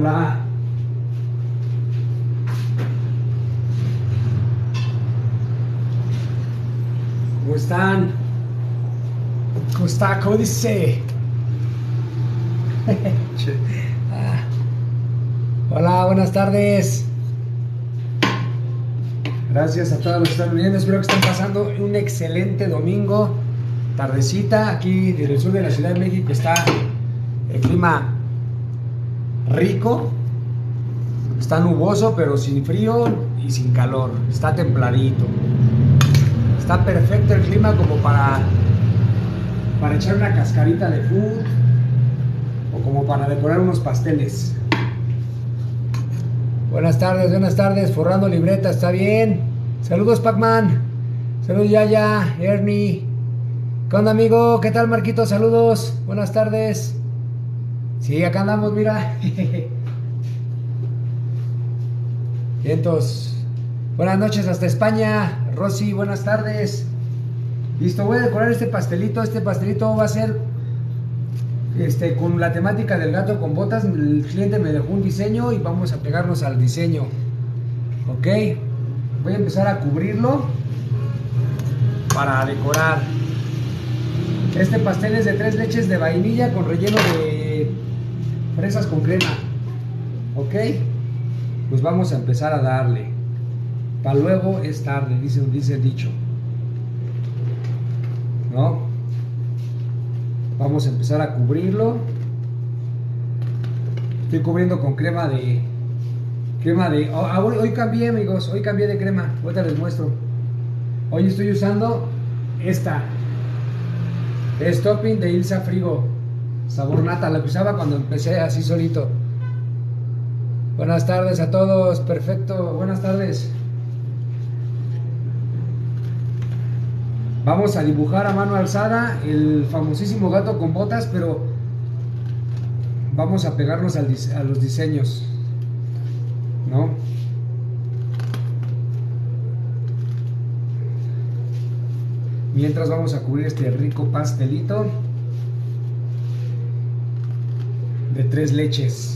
Hola. ¿Cómo están? ¿Cómo está? ¿Cómo dice? Ah. Hola, buenas tardes. Gracias a todos los que están viendo. Espero que estén pasando un excelente domingo. Tardecita, aquí desde el sur de la Ciudad de México está el clima rico. Está nuboso, pero sin frío y sin calor. Está templadito. Está perfecto el clima como para echar una cascarita de food o como para decorar unos pasteles. Buenas tardes, forrando libreta, ¿está bien? Saludos, Pac-Man. Saludos, Yaya, Ernie. ¿Qué onda, amigo? ¿Qué tal, Marquito? Saludos, buenas tardes. Sí, acá andamos, mira. Vientos. Buenas noches hasta España. Rosy, buenas tardes. Listo, voy a decorar este pastelito. Este pastelito va a ser con la temática del gato con botas. El cliente me dejó un diseño y vamos a pegarnos al diseño. Ok. Voy a empezar a cubrirlo para decorar. Este pastel es de 3 leches de vainilla con relleno de fresas con crema. Ok. Pues vamos a empezar a darle. Para luego es tarde, dice el dicho. ¿No? Vamos a empezar a cubrirlo. Estoy cubriendo con crema de... hoy cambié, amigos. Hoy cambié de crema. Ahorita les muestro. Hoy estoy usando esta. Es topping de Ilsa Frigo. Sabor nata. La que usaba cuando empecé así solito. Buenas tardes a todos. Perfecto. Buenas tardes. Vamos a dibujar a mano alzada el famosísimo gato con botas, pero vamos a pegarnos a los diseños, ¿no? Mientras vamos a cubrir este rico pastelito de 3 leches.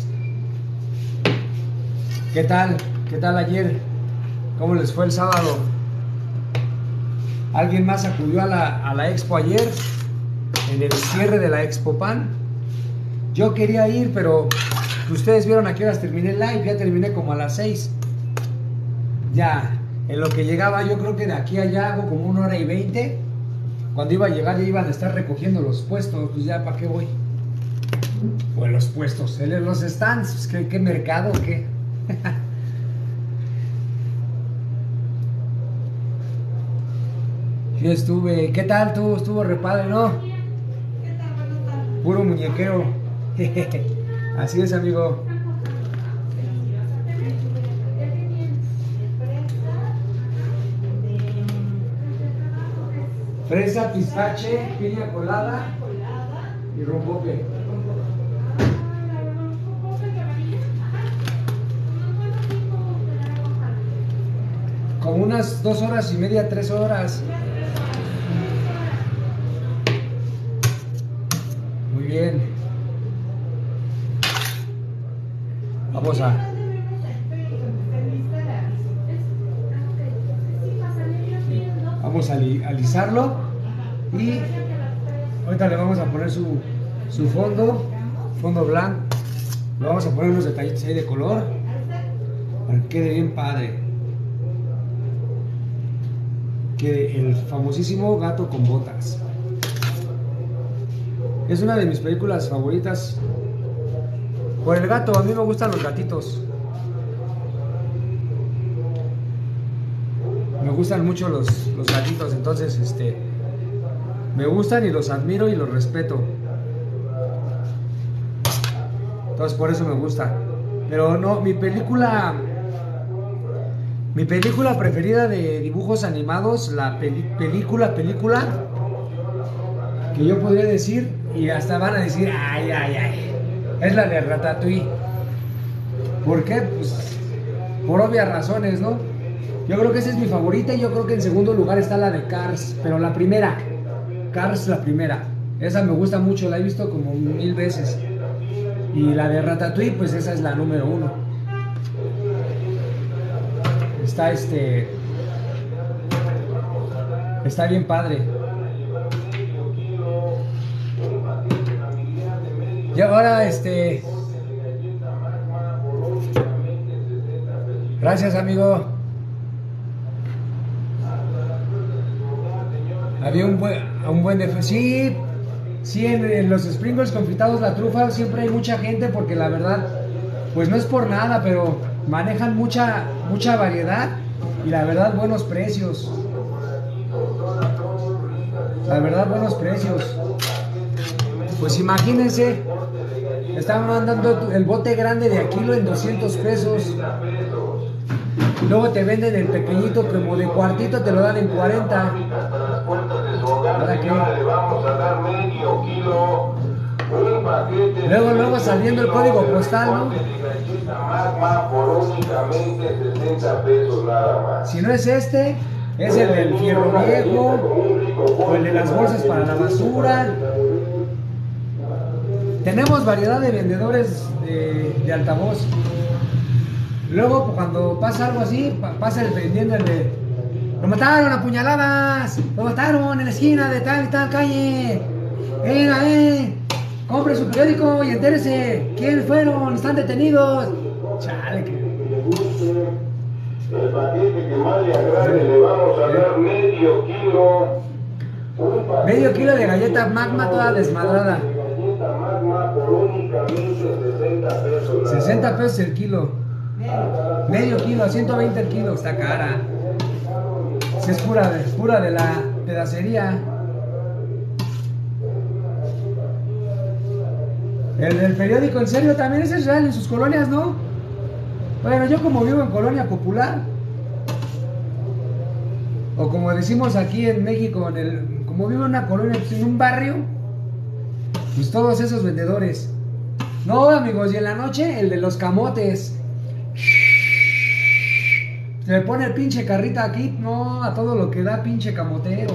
¿Qué tal? ¿Qué tal ayer? ¿Cómo les fue el sábado? ¿Alguien más acudió a la expo ayer? En el cierre de la Expo Pan. Yo quería ir, pero ustedes vieron a qué horas terminé el live. Ya terminé como a las 6. Ya, en lo que llegaba, yo creo que de aquí a allá hago como 1 hora y 20. Cuando iba a llegar ya iban a estar recogiendo los puestos. Pues ya, ¿para qué voy? Pues los puestos, los stands. ¿Qué mercado o qué? Yo estuve, ¿qué tal tú? Estuvo re padre, ¿no? ¿Qué tal? Buenas tardes. Puro muñequero. Así es, amigo. Fresa, pistache, piña colada y rompope. Como unas 2 horas y media, 3 horas. Muy bien. Vamos a alisarlo y ahorita le vamos a poner su fondo blanco. Le vamos a poner unos detallitos ahí de color para que quede bien padre. Que el famosísimo gato con botas. Es una de mis películas favoritas. Por el gato, a mí me gustan los gatitos. Me gustan mucho los gatitos, entonces me gustan y los admiro y los respeto. Entonces por eso me gusta. Pero no, mi película preferida de dibujos animados, la película que yo podría decir, y hasta van a decir, ay, es la de Ratatouille. ¿Por qué? Pues por obvias razones, ¿no? Yo creo que esa es mi favorita y yo creo que en segundo lugar está la de Cars, pero la primera, Cars la primera. Esa me gusta mucho, la he visto como 1000 veces. Y la de Ratatouille, pues esa es la número 1. Está está bien padre. Y ahora gracias, amigo. Había un buen sí, en los Sprinkles confitados, la trufa, siempre hay mucha gente porque la verdad, pues no es por nada, pero manejan mucha variedad y la verdad buenos precios. La verdad buenos precios. Pues imagínense, estaban mandando el bote grande de a kilo en 200 pesos. Luego te venden el pequeñito como de cuartito, te lo dan en 40. ¿Para qué? Luego saliendo el código postal, ¿no? Si no es este, es el del fierro viejo o el de las bolsas para la basura. Tenemos variedad de vendedores de altavoz. Luego, cuando pasa algo así, pasa el vendiendo el de: lo mataron a puñaladas, lo mataron en la esquina de tal y tal calle. Venga, compre su periódico y entérese quiénes fueron, están detenidos. Chale, el paquete que más le agrade, le vamos a dar medio kilo. Medio kilo de galleta Magma toda desmadrada. Galleta Magma por únicamente 60 pesos. 60 pesos el kilo. Medio kilo, a 120 el kilo, está cara. Si es pura de la pedacería. El del periódico, en serio, también ese es real en sus colonias, ¿no? Bueno, yo como vivo en colonia popular, o como decimos aquí en México, como vivo en una colonia, pues en un barrio, pues todos esos vendedores. No, amigos, y en la noche el de los camotes. Se me pone el pinche carrita aquí, no, a todo lo que da pinche camotero.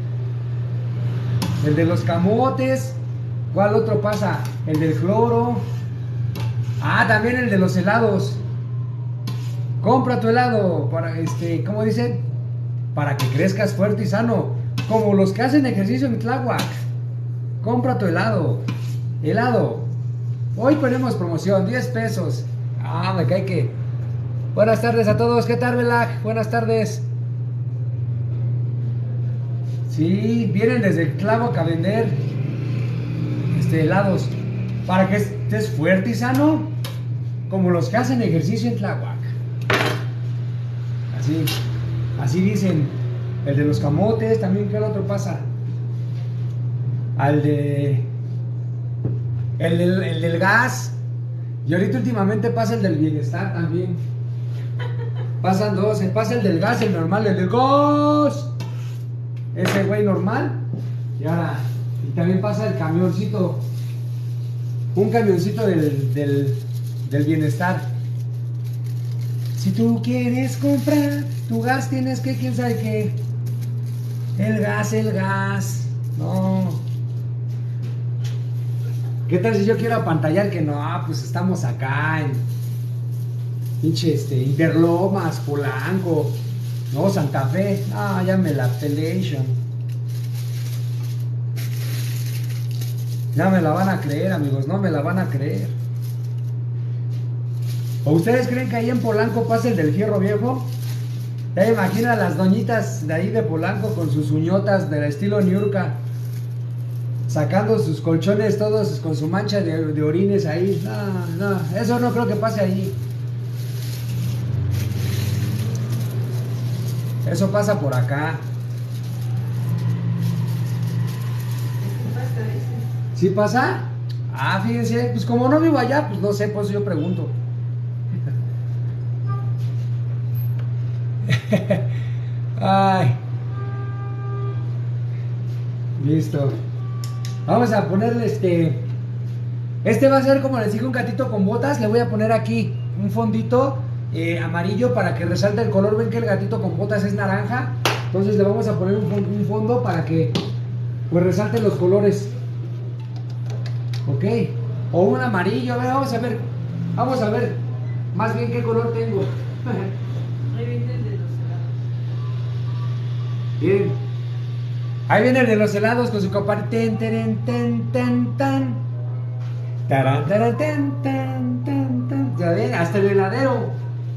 El de los camotes. ¿Cuál otro pasa? El del cloro. Ah, también el de los helados. Compra tu helado para ¿cómo dicen? Para que crezcas fuerte y sano, como los que hacen ejercicio en Tláhuac. Compra tu helado. Helado. Hoy ponemos promoción, 10 pesos. Ah, me cae que. Buenas tardes a todos, ¿qué tal, Belag? Buenas tardes. Sí, vienen desde Tláhuac a vender helados para que estés fuerte y sano, como los que hacen ejercicio en Tláhuac. Así dicen. El de los camotes, también, ¿qué otro pasa? El del gas. Y ahorita últimamente pasa el del bienestar también. Pasan dos, pasa el del gas, el normal, el del gas. Ese güey normal. Y también pasa el camioncito. Un camioncito del bienestar. Si tú quieres comprar tu gas, tienes que, quién sabe qué. El gas. No. ¿Qué tal si yo quiero apantallar que no? Pues estamos acá en pinche Interlomas, Polanco, no, Santa Fe. Ah, ya me la pelation. Ya me la van a creer, amigos, no me la van a creer. ¿O ustedes creen que ahí en Polanco pasa el del fierro viejo? Ya me imagino a las doñitas de ahí de Polanco con sus uñotas del estilo Niurka, sacando sus colchones todos con su mancha de orines ahí. No, eso no creo que pase ahí. Eso pasa por acá. ¿Sí pasa? Ah, fíjense, pues como no vivo allá, pues no sé, por eso yo pregunto. Ay. Listo. Vamos a ponerle va a ser, como les dije, un gatito con botas. Le voy a poner aquí un fondito amarillo para que resalte el color. Ven que el gatito con botas es naranja, entonces le vamos a poner un fondo para que pues resalten los colores. Ok. O un amarillo, a ver, vamos a ver. Vamos a ver. Más bien qué color tengo. Ahí viene el de los helados. Bien. Ahí viene el de los helados con su copa. Ten, teren, ten, tan, tan. Taran, taran, ten, tan, tan, tan. Ya ven, hasta el heladero.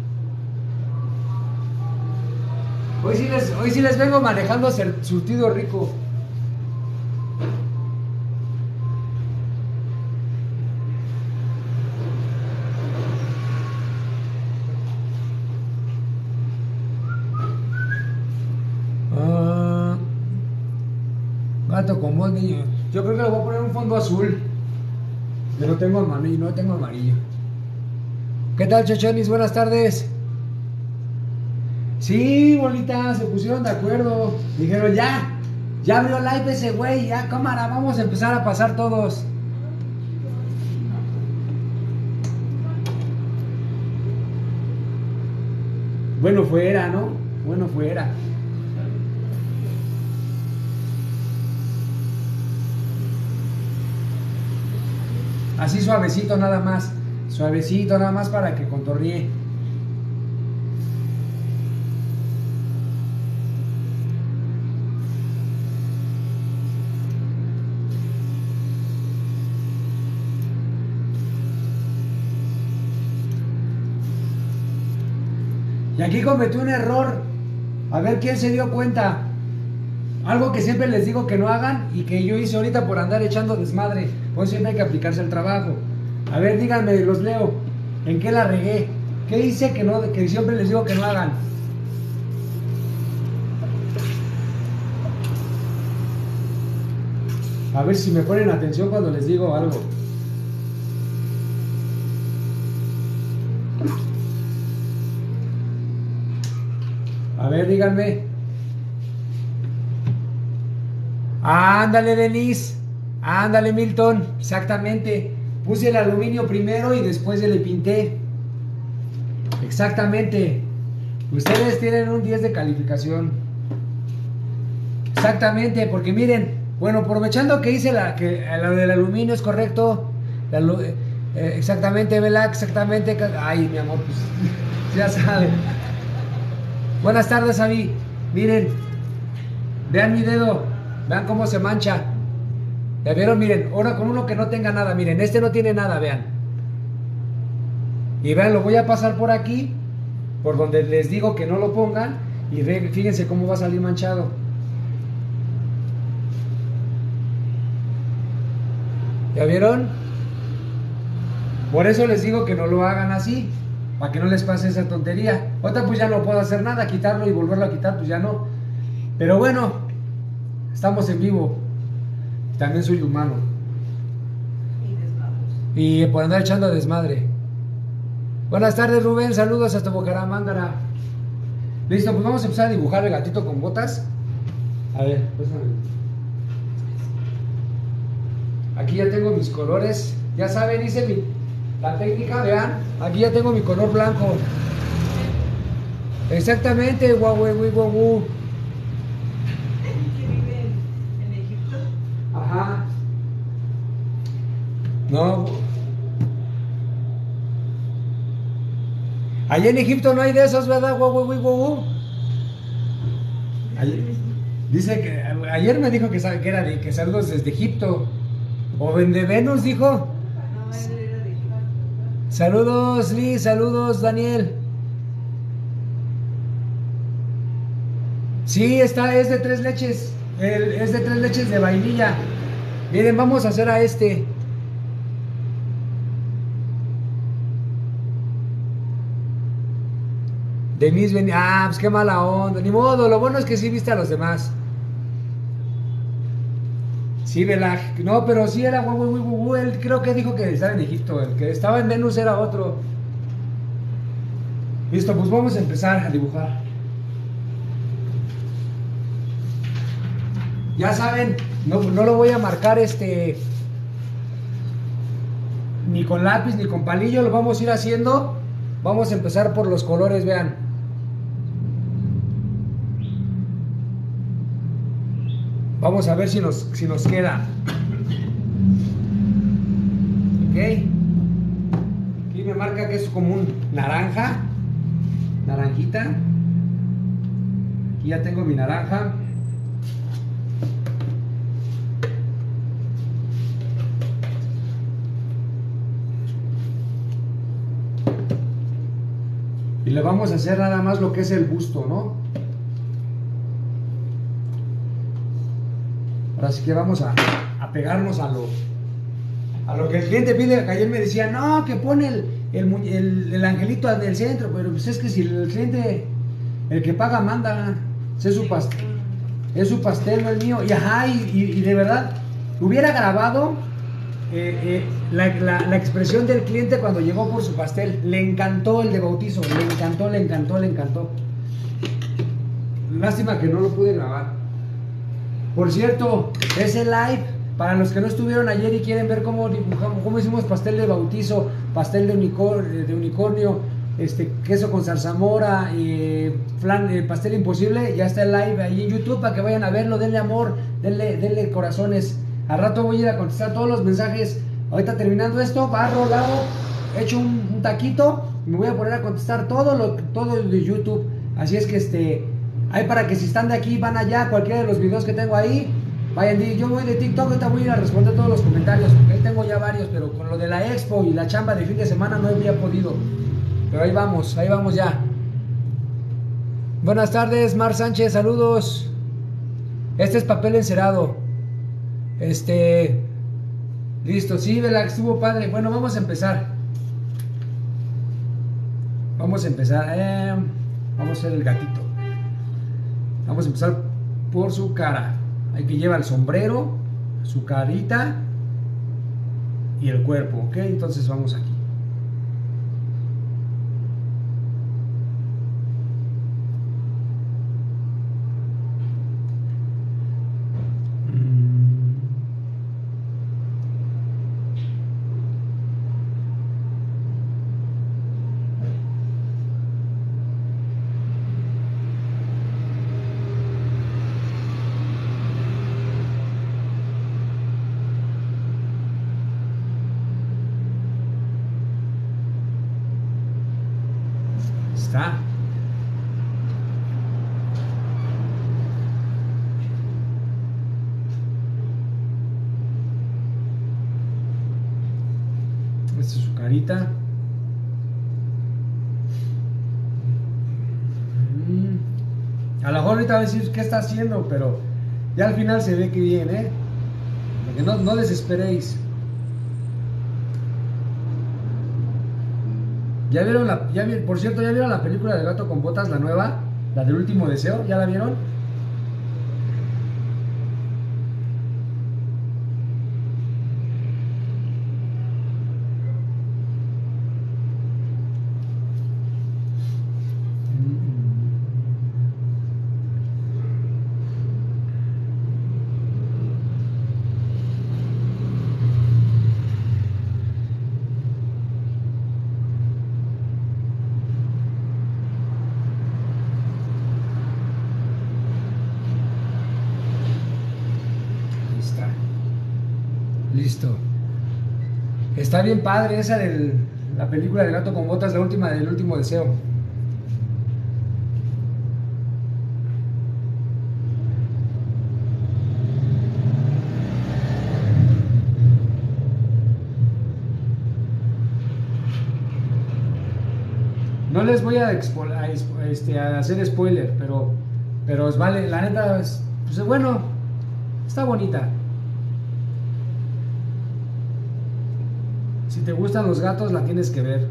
Hoy sí les vengo manejando surtido rico. Gato con voz niño. Yo creo que le voy a poner un fondo azul. Yo no tengo amarillo, no tengo amarillo. ¿Qué tal, chochonis? Buenas tardes. Sí, bolita, se pusieron de acuerdo. Dijeron, ya abrió live ese güey, ya cámara, vamos a empezar a pasar todos. Bueno fuera, ¿no? Bueno fuera. Así suavecito nada más. Suavecito nada más para que contorríe. Y aquí cometí un error. A ver quién se dio cuenta. Algo que siempre les digo que no hagan y que yo hice ahorita por andar echando desmadre. Pues siempre hay que aplicarse el trabajo. A ver, díganme, los leo. ¿En qué la regué? ¿Qué hice que siempre les digo que no hagan? A ver si me ponen atención cuando les digo algo. A ver, díganme. Ándale, Denise. Ándale, Milton. Exactamente. Puse el aluminio primero y después le pinté. Exactamente. Ustedes tienen un 10 de calificación. Exactamente, porque miren, bueno, aprovechando que hice lo del aluminio es correcto. Exactamente, Vela, exactamente. Ay, mi amor, pues ya saben. Buenas tardes, Avi. Miren, vean mi dedo, vean cómo se mancha. ¿Ya vieron? Miren, ahora con uno que no tenga nada, miren, este no tiene nada, vean. Y vean, lo voy a pasar por aquí, por donde les digo que no lo pongan, y fíjense cómo va a salir manchado. ¿Ya vieron? Por eso les digo que no lo hagan así, para que no les pase esa tontería. Otra pues ya no puedo hacer nada, quitarlo y volverlo a quitar, pues ya no. Pero bueno, estamos en vivo. También soy humano. Y por andar echando desmadre. Buenas tardes, Rubén, saludos hasta Bucaramanga. Listo, pues vamos a empezar a dibujar el gatito con botas. A ver, pásame. Aquí ya tengo mis colores. Ya saben, hice la técnica, vean. Aquí ya tengo mi color blanco. Exactamente, guau. ¿Que vive en Egipto? Ajá. No. Allá en Egipto no hay de esos, ¿verdad? Guau. Dice que ayer me dijo que era de que saludos desde Egipto. O de Venus, dijo. No, él era de Egipto. Saludos, Liz, saludos, Daniel. Sí, es de 3 leches. Es de 3 leches de vainilla. Miren, vamos a hacer a este. Denise venía. Ah, pues qué mala onda. Ni modo, lo bueno es que sí viste a los demás. Sí, Vela. No, pero sí era guau. Él creo que dijo que estaba en Egipto. El que estaba en Venus era otro. Listo, pues vamos a empezar a dibujar. Ya saben, no lo voy a marcar ni con lápiz ni con palillo, lo vamos a ir haciendo. Vamos a empezar por los colores, vean. Vamos a ver si nos queda. Ok. Aquí me marca que es como un naranja. Naranjita. Aquí ya tengo mi naranja. Y le vamos a hacer nada más lo que es el busto, ¿no? Ahora sí que vamos a pegarnos a lo que el cliente pide. Que ayer me decía, no, que pone el angelito del centro, pero pues es que si el cliente, el que paga manda, es su pastel, no el mío. Y ajá, y de verdad, hubiera grabado la expresión del cliente cuando llegó por su pastel. Le encantó el de bautizo, le encantó. Lástima que no lo pude grabar. Por cierto, ese live, para los que no estuvieron ayer y quieren ver cómo dibujamos, cómo hicimos pastel de bautizo, pastel de unicornio, queso con zarzamora, flan, pastel imposible, ya está el live ahí en YouTube para que vayan a verlo. Denle amor, denle corazones. Al rato voy a ir a contestar todos los mensajes. Ahorita terminando esto, barro, lavo, echo un taquito y me voy a poner a contestar todo de YouTube. Así es que ahí para que si están de aquí van allá, cualquiera de los videos que tengo ahí, vayan. Yo voy de TikTok, ahorita voy a ir a responder todos los comentarios, porque ahí tengo ya varios, pero con lo de la expo y la chamba de fin de semana no había podido. Pero ahí vamos ya. Buenas tardes, Mar Sánchez, saludos. Este es papel encerado. Listo, sí, Vela, estuvo padre. Bueno, vamos a empezar. Vamos a hacer el gatito. Vamos a empezar por su cara. Hay que llevar el sombrero, su carita y el cuerpo, ¿ok? Entonces vamos aquí. Está. Esta es su carita. A lo mejor ahorita va a decir qué está haciendo, pero ya al final se ve que bien, porque no desesperéis. Por cierto, ¿ya vieron la película del gato con botas, la nueva? La del último deseo, ¿ya la vieron? Listo. Está bien padre esa de la película del gato con botas, la última del último deseo. No les voy a hacer spoiler, pero os vale, la neta, pues bueno, está bonita. Si te gustan los gatos, la tienes que ver.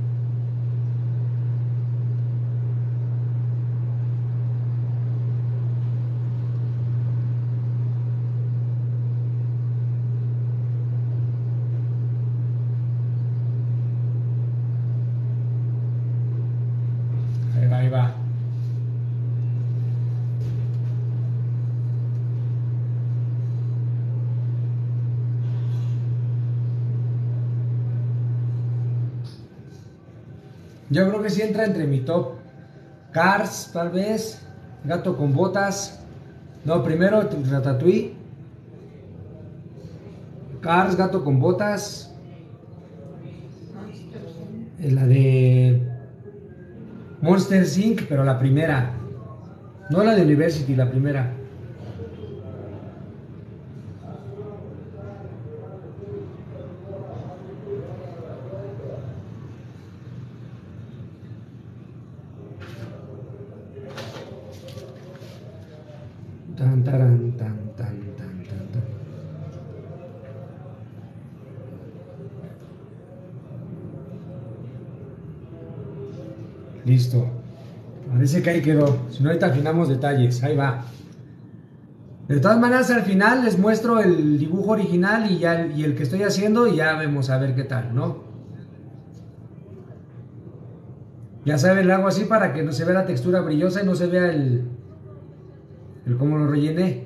Ahí va. Yo creo que sí entra entre mi top. Cars, tal vez. Gato con botas. No, primero Ratatouille. Cars, gato con botas. la de Monster Inc., pero la primera. No la de University, la primera. Tan, taran, tan, tan, tan, tan, tan. Listo. Parece que ahí quedó. Si no, ahorita afinamos detalles. Ahí va. De todas maneras, al final les muestro el dibujo original y el que estoy haciendo y ya vemos a ver qué tal, ¿no? Ya saben, lo hago así para que no se vea la textura brillosa y no se vea el cómo lo rellené.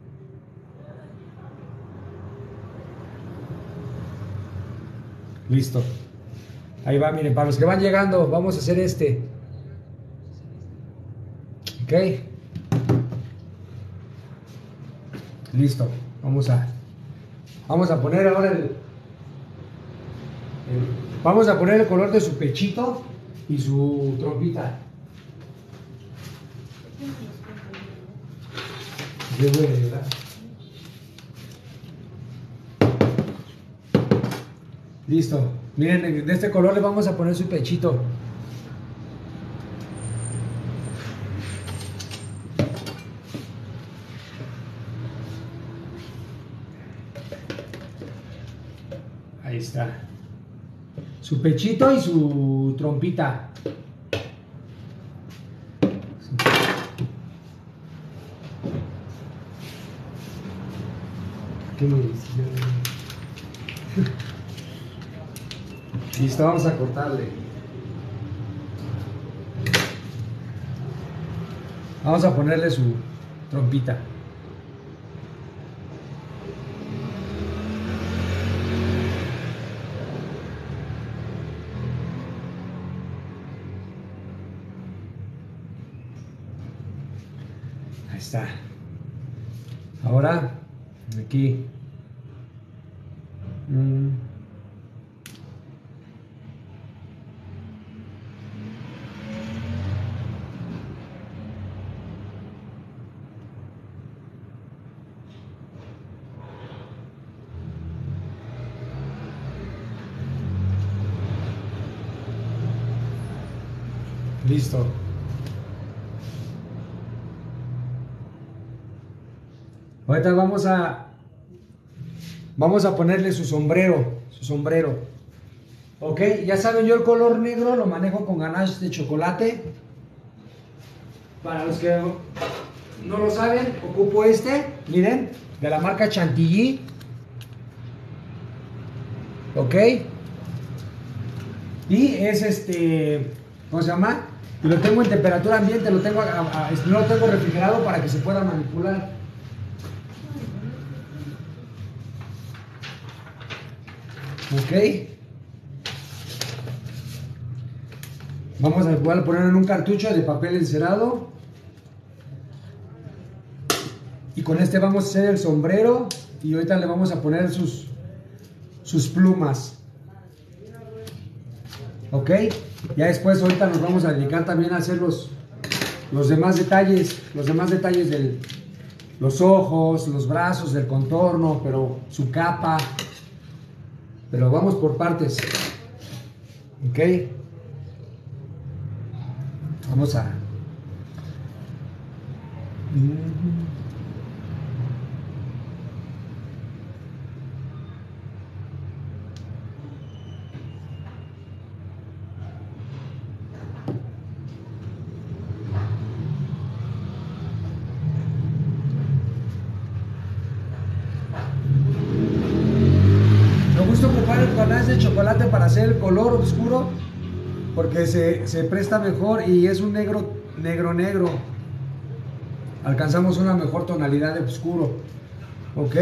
Listo. Ahí va, miren, para los que van llegando, vamos a hacer este. Ok. Listo. Vamos a poner ahora vamos a poner el color de su pechito y su trompita. Qué bueno, ¿verdad? Listo. Miren, de este color le vamos a poner su pechito. Ahí está. Su pechito y su trompita. ¿Qué me dice? Listo, vamos a cortarle. Vamos a ponerle su trompita. Ahí está. Ahora, aquí. Listo. Ahorita vamos a ponerle su sombrero. Ok, ya saben, yo el color negro lo manejo con ganache de chocolate. Para los que no lo saben, ocupo este, miren, de la marca Chantilly. Ok. Y es ¿cómo se llama? Y lo tengo en temperatura ambiente, no lo tengo refrigerado para que se pueda manipular. Ok. Voy a poner en un cartucho de papel encerado. Y con este vamos a hacer el sombrero. Y ahorita le vamos a poner sus plumas. Ok. Ya después ahorita nos vamos a dedicar también a hacer los demás detalles. Los demás detalles de los ojos, los brazos, del contorno, pero su capa. Pero vamos por partes. Ok. Vamos a... Me gusta ocupar el ganache de chocolate para hacer el color oscuro, porque se presta mejor y es un negro. Alcanzamos una mejor tonalidad de oscuro. Ok.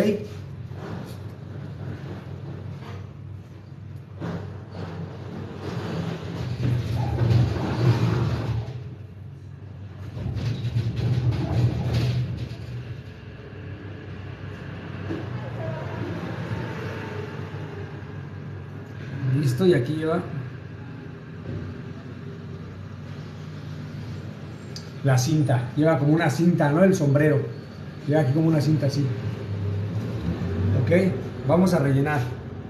Listo, y aquí lleva. la cinta. Lleva como una cinta, ¿no? El sombrero. Lleva aquí como una cinta así. Ok, vamos a rellenar.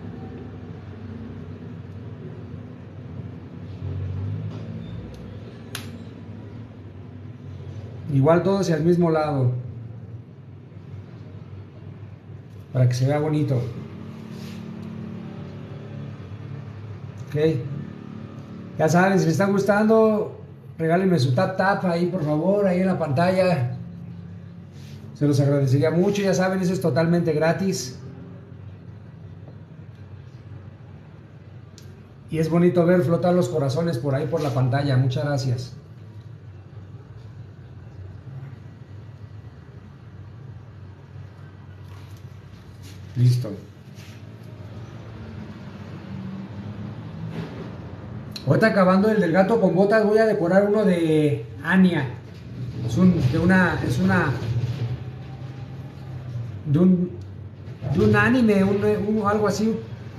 Igual todo hacia el mismo lado. Para que se vea bonito. Ok. Ya saben, si les está gustando, regálenme su tap ahí, por favor, ahí en la pantalla. Se los agradecería mucho. Ya saben, eso es totalmente gratis. Y es bonito ver flotar los corazones por ahí por la pantalla. Muchas gracias. Listo. Ahorita acabando el del gato con botas, voy a decorar uno de Anya. De un anime, algo así.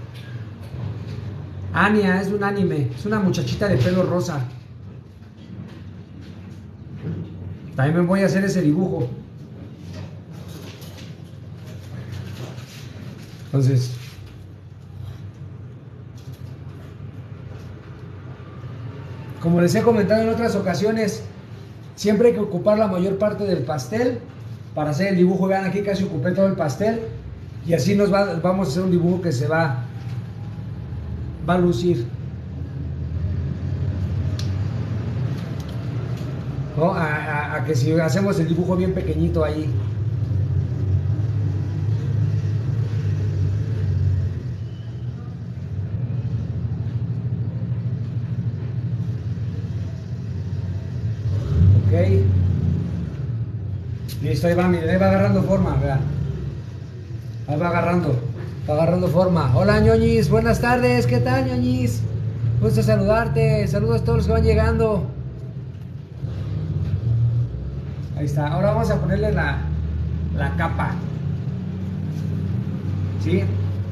Anya es un anime, es una muchachita de pelo rosa. También me voy a hacer ese dibujo. Entonces, como les he comentado en otras ocasiones, siempre hay que ocupar la mayor parte del pastel para hacer el dibujo. Vean, aquí casi ocupé todo el pastel y así vamos a hacer un dibujo que se va a lucir, ¿no? A que si hacemos el dibujo bien pequeñito ahí. Ok, listo, ahí va, miren, ahí va agarrando forma, vean. Ahí va agarrando forma. Hola, ñoñis, buenas tardes, ¿qué tal, ñoñis? Gusto saludarte, saludos a todos los que van llegando. Ahí está, ahora vamos a ponerle la capa. ¿Sí?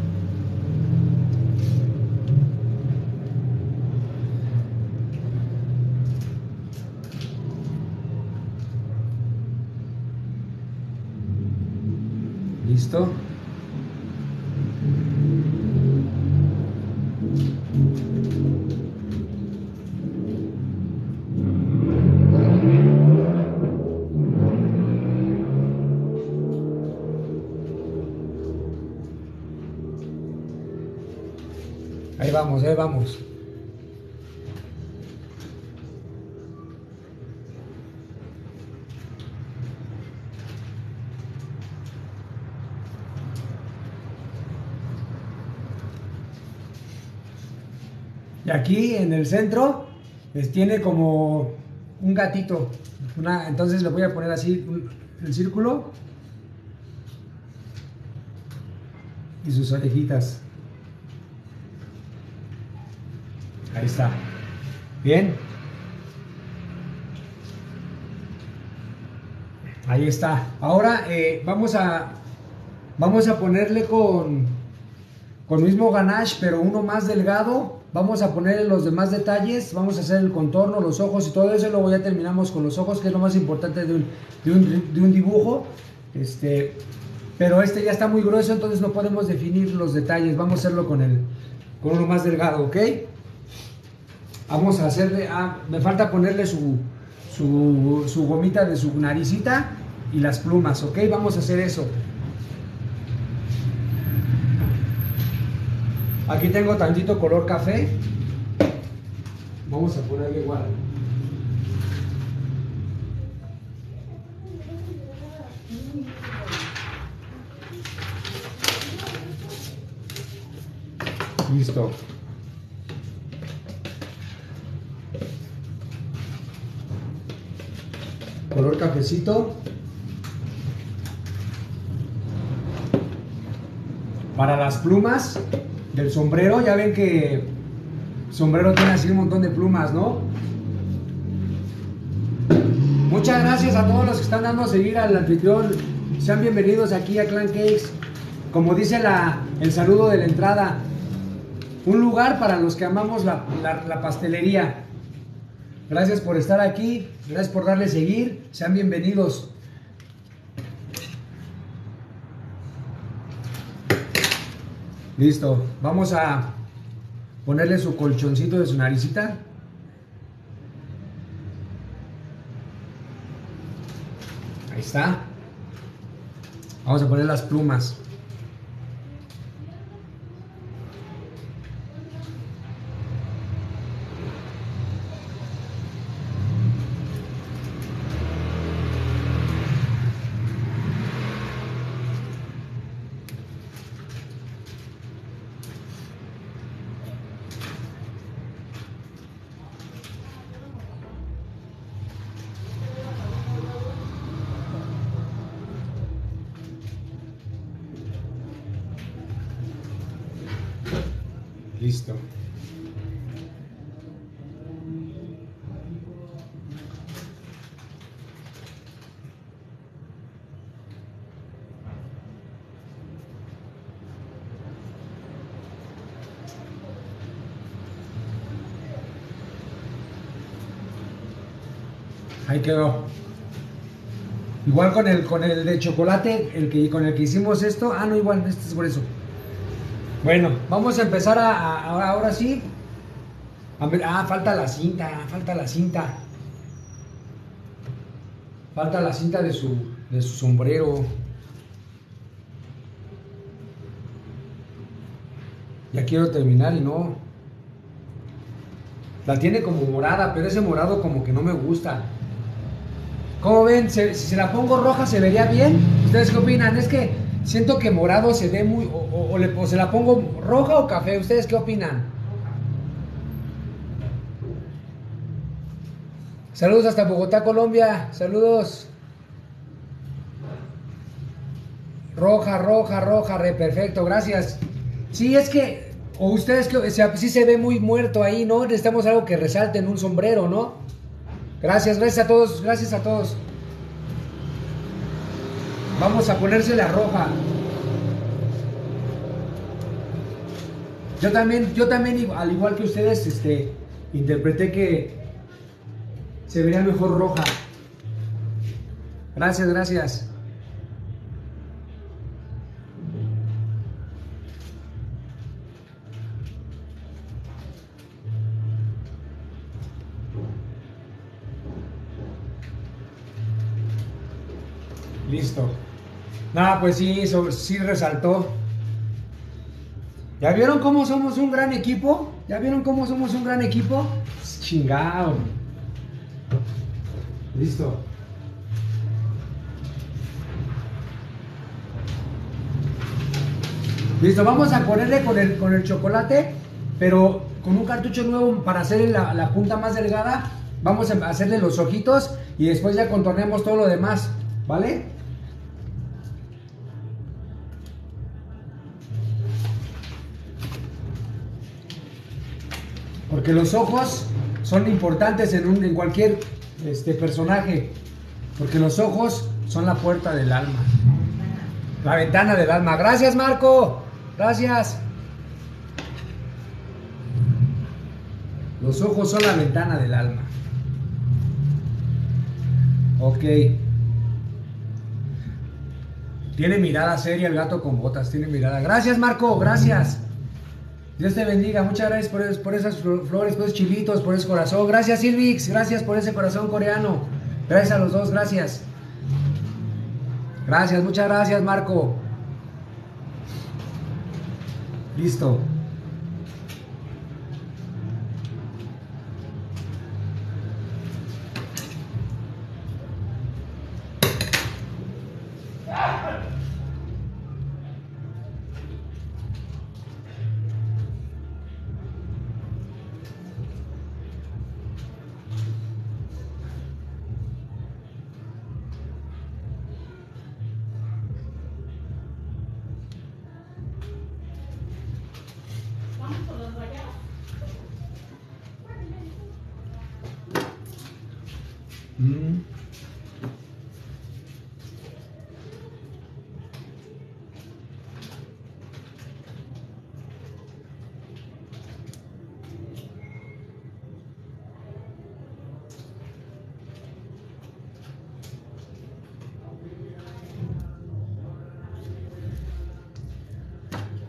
¿Listo? Ahí vamos, ahí vamos. Y aquí en el centro tiene como un gatito. Entonces le voy a poner así el círculo y sus orejitas. Ahí está. Bien. Ahí está. Ahora vamos a ponerle con mismo ganache, pero uno más delgado. Vamos a ponerle los demás detalles. Vamos a hacer el contorno, los ojos y todo eso. Y luego ya terminamos con los ojos, que es lo más importante de un dibujo. Pero ya está muy grueso, entonces no podemos definir los detalles. Vamos a hacerlo con uno más delgado, ¿ok? Vamos a hacerle, me falta ponerle su gomita de su naricita y las plumas, ¿ok? Vamos a hacer eso. Aquí tengo tantito color café. Vamos a ponerle igual. Listo. Color cafecito. Para las plumas del sombrero, ya ven que el sombrero tiene así un montón de plumas, ¿no? Muchas gracias a todos los que están dando a seguir al anfitrión. Sean bienvenidos aquí a Clan Cakes. Como dice el saludo de la entrada, un lugar para los que amamos la pastelería. Gracias por estar aquí, gracias por darle seguir, sean bienvenidos. Listo, vamos a ponerle su colchoncito de su naricita. Ahí está. Vamos a poner las plumas. Listo. Ahí quedó. Igual con el de chocolate, con el que hicimos esto. Ah, no, igual, este es por eso. Bueno, vamos a empezar ahora sí. Falta la cinta, falta la cinta. Falta la cinta de su sombrero. Ya quiero terminar y no. La tiene como morada, pero ese morado como que no me gusta. ¿Cómo ven? Si se la pongo roja, ¿se vería bien? ¿Ustedes qué opinan? Es que siento que morado se ve muy... O se la pongo roja o café. ¿Ustedes qué opinan? Saludos hasta Bogotá, Colombia. Saludos. Roja, roja, roja. Perfecto, gracias. Sí, es que... O ustedes que... sí se ve muy muerto ahí, ¿no? Necesitamos algo que resalte en un sombrero, ¿no? Gracias, gracias a todos, gracias a todos. Vamos a ponerse la roja. Yo también, al igual que ustedes, interpreté que se vería mejor roja. Gracias, gracias. Listo. Nada, pues sí, sí resaltó. ¿Ya vieron cómo somos un gran equipo? ¿Ya vieron cómo somos un gran equipo? Chingado. Listo. Listo, vamos a ponerle con el chocolate, pero con un cartucho nuevo para hacer la punta más delgada. Vamos a hacerle los ojitos y después ya contorneamos todo lo demás, ¿vale? Porque los ojos son importantes en cualquier personaje. Porque los ojos son la puerta del alma. La ventana del alma. Gracias, Marco. Gracias. Los ojos son la ventana del alma. Ok. Tiene mirada seria el gato con botas. Tiene mirada. Gracias, Marco. Gracias. Dios te bendiga, muchas gracias por esas flores, por esos chilitos, por ese corazón. Gracias, Silvix, gracias por ese corazón coreano. Gracias a los dos, gracias. Gracias, muchas gracias, Marco. Listo.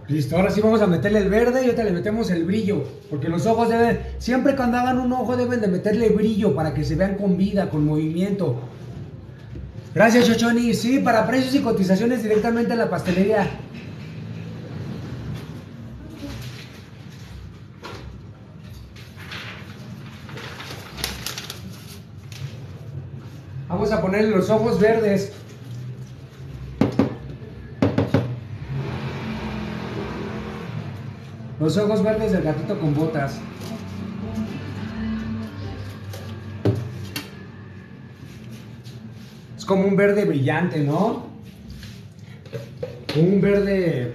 Listo, ahora sí vamos a meterle el verde y ahorita le metemos el brillo. Porque los ojos deben, siempre cuando hagan un ojo deben de meterle brillo para que se vean con vida, con movimiento. Gracias, Chochoni. Sí, para precios y cotizaciones directamente en la pastelería. Vamos a ponerle los ojos verdes. Los ojos verdes del gatito con botas. Es como un verde brillante, ¿no? Un verde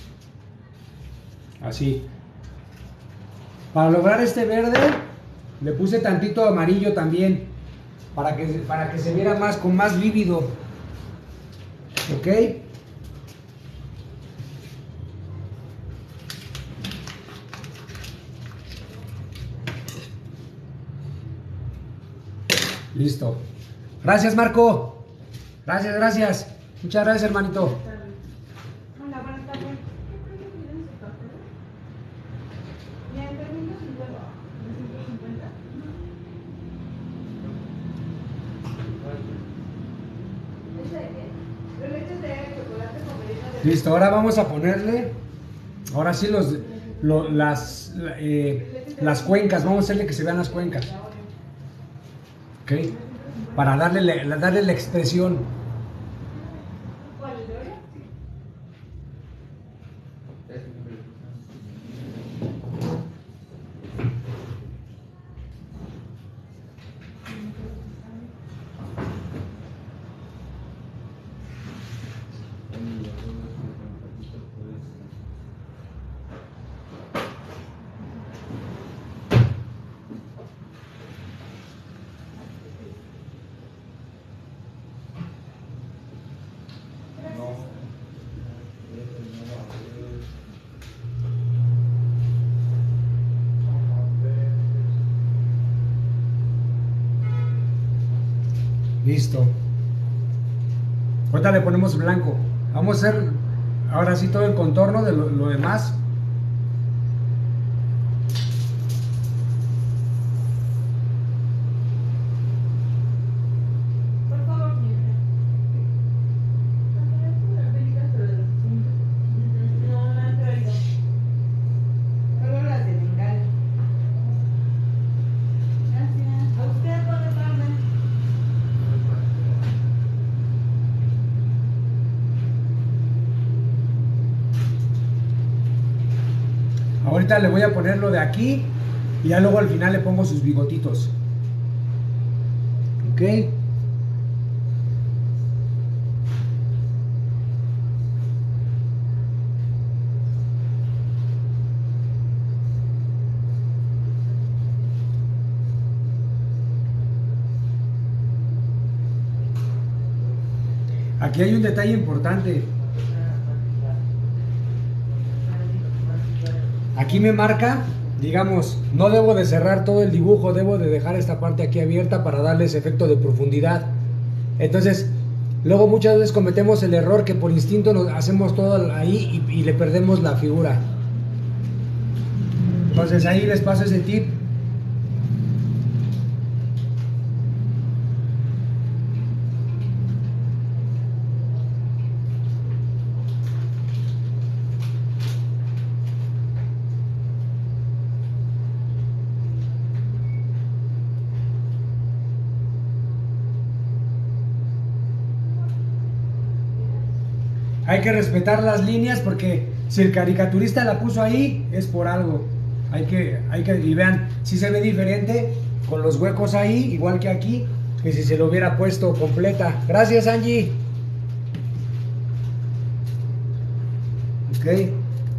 así. Para lograr este verde, le puse tantito amarillo también, para que se viera más, con más vívido. ¿Ok? Listo. Gracias, Marco. Gracias, gracias. Muchas gracias, hermanito. Hola, buenas tardes. ¿Qué precio tienen sus pasteles? Bien, permiso 50. De 150. ¿Ese de qué? Pero este es de chocolate con relleno de... Listo, ahora vamos a ponerle, ahora sí las cuencas, vamos a hacerle que se vean las cuencas. ¿Ok? Para darle la expresión. ¿Cuál, el de Oreo? Listo. Ahorita le ponemos blanco. Vamos a hacer ahora sí todo el contorno de lo demás. Por favor, señorita. No, no han traído. Solo las de Bengala. Gracias. A usted, buenas tardes. Ahorita le voy a poner lo de aquí y ya luego al final le pongo sus bigotitos. ¿Ok? Aquí hay un detalle importante. Aquí me marca, digamos, no debo de cerrar todo el dibujo, debo de dejar esta parte aquí abierta para darles efecto de profundidad. Entonces, luego muchas veces cometemos el error que por instinto nos hacemos todo ahí y le perdemos la figura. Entonces ahí les paso ese tip. Hay que respetar las líneas porque si el caricaturista la puso ahí es por algo. Hay que y vean, si se ve diferente con los huecos ahí, igual que aquí, que si se lo hubiera puesto completa. Gracias, Angie. Ok.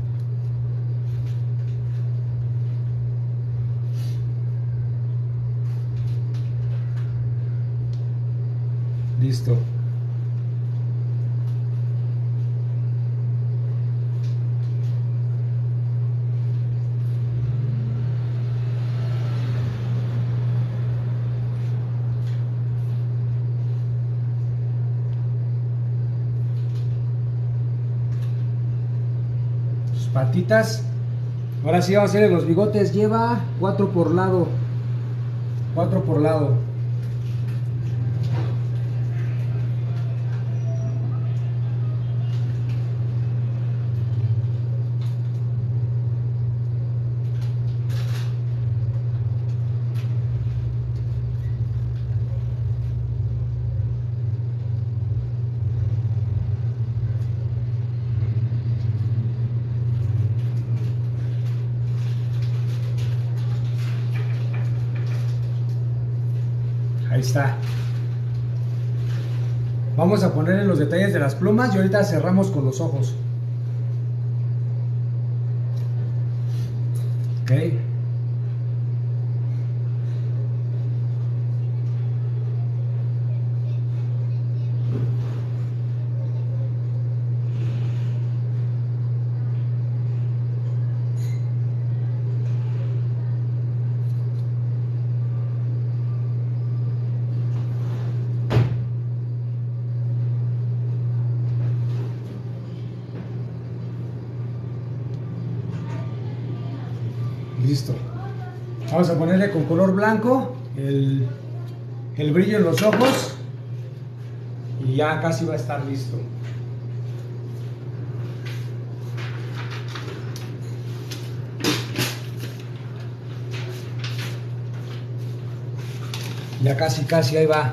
Listo. patitas. Ahora sí vamos a hacer los bigotes. Lleva 4 por lado. 4 por lado. Ahí está. Vamos a ponerle los detalles de las plumas y ahorita cerramos con los ojos. Ok. Listo. Vamos a ponerle con color blanco el brillo en los ojos y ya casi va a estar listo. Ya casi ahí va.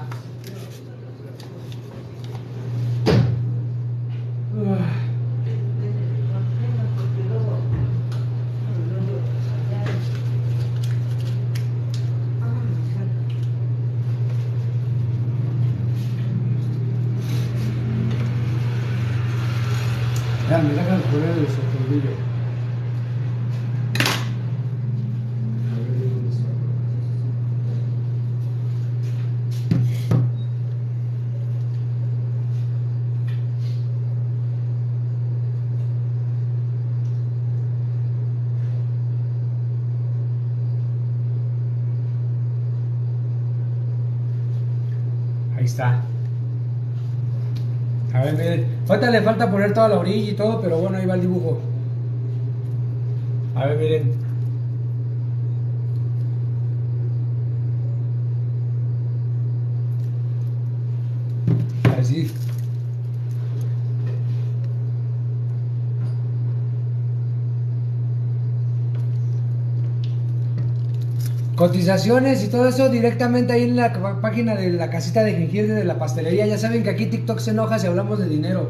Ya, me dejan poner el socorrillo. Ahí está. A ver, miren. Ahorita le falta poner toda la orilla y todo, pero bueno, ahí va el dibujo. A ver, miren. Así. Cotizaciones y todo eso directamente ahí en la página de la casita de jengibre de la pastelería. Ya saben que aquí TikTok se enoja si hablamos de dinero.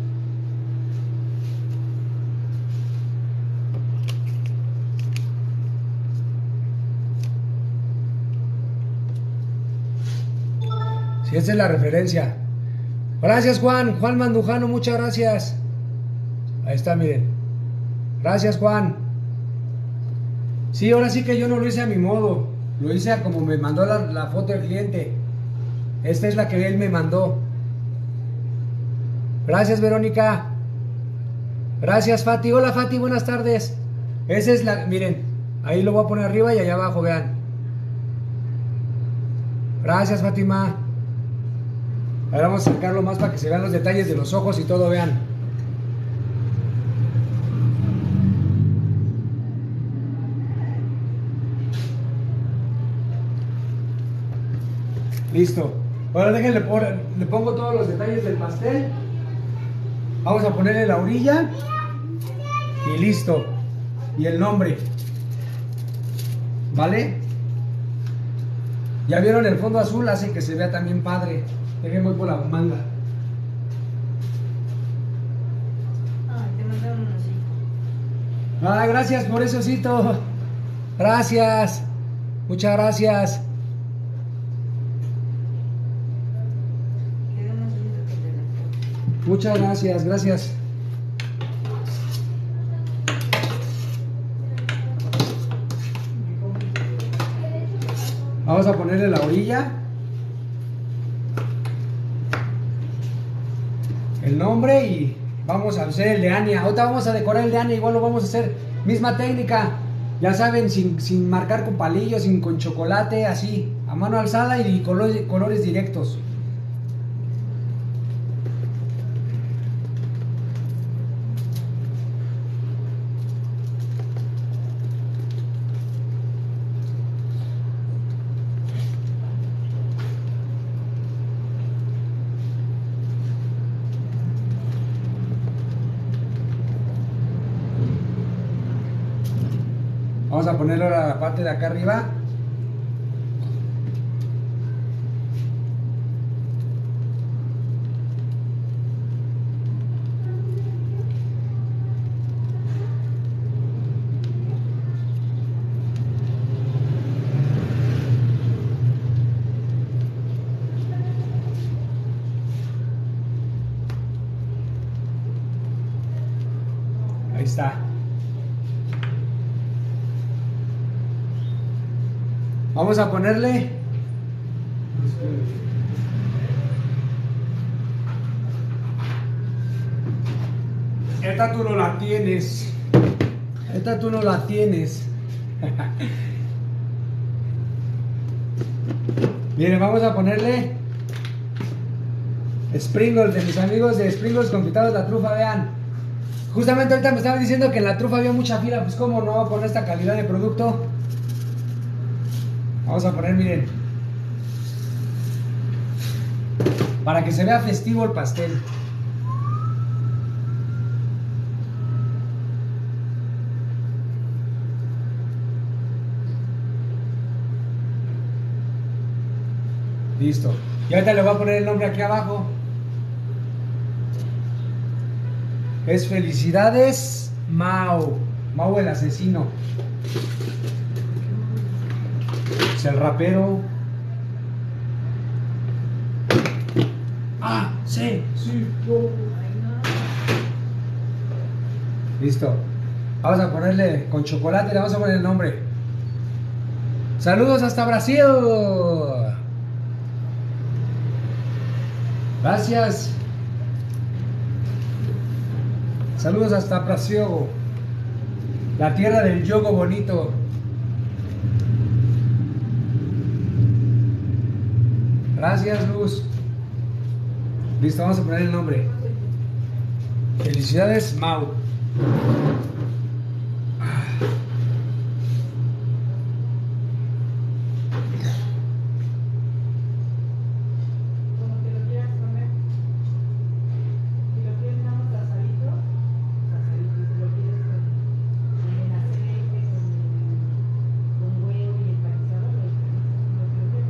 Si esa es la referencia. Gracias Juan Mandujano, muchas gracias. Ahí está, miren. Gracias Juan. Sí, ahora sí que yo no lo hice a mi modo, lo hice a como me mandó la foto del cliente. Esta es la que él me mandó. Gracias Verónica. Gracias Fati. Hola Fati, buenas tardes. Esa es la, miren, ahí lo voy a poner arriba y allá abajo, vean. Gracias Fátima. Ahora vamos a acercarlo más para que se vean los detalles de los ojos y todo, vean. Listo. Ahora déjenle, le pongo todos los detalles del pastel. Vamos a ponerle la orilla. Y listo. Y el nombre. ¿Vale? Ya vieron el fondo azul, hace que se vea también padre. Déjenme voy por la manga. Ay, te mandaron un osito. Ah, gracias por eso, osito. Gracias. Muchas gracias. Muchas gracias, gracias. Vamos a ponerle la orilla, el nombre y vamos a hacer el de Ania. Ahorita vamos a decorar el de Ania, igual lo vamos a hacer. Misma técnica, ya saben, sin marcar con palillos, con chocolate, así, a mano alzada y colores directos. Vamos a ponerlo a la parte de acá arriba. Ahí está. Vamos a ponerle esta tú no la tienes. Esta tú no la tienes. Miren, vamos a ponerle sprinkles de mis amigos de Sprinkles Confitados la trufa, vean. Justamente ahorita me estaban diciendo que en la trufa había mucha fila, pues cómo no, con esta calidad de producto. Vamos a poner, miren, para que se vea festivo el pastel. Listo. Y ahorita le voy a poner el nombre aquí abajo. Es Felicidades Mau. Mau el asesino. Es el rapero. Ah, sí, sí. Listo. Vamos a ponerle con chocolate, le vamos a poner el nombre. Saludos hasta Brasil. Gracias. Saludos hasta Brasil. La tierra del yogo bonito. Gracias, Luz. Listo, vamos a poner el nombre. Felicidades, Mau. Como que lo quieras comer. Si lo quieres nada más asadito, si lo quieres con el aceite, con huevo y empanizado, lo que quieras.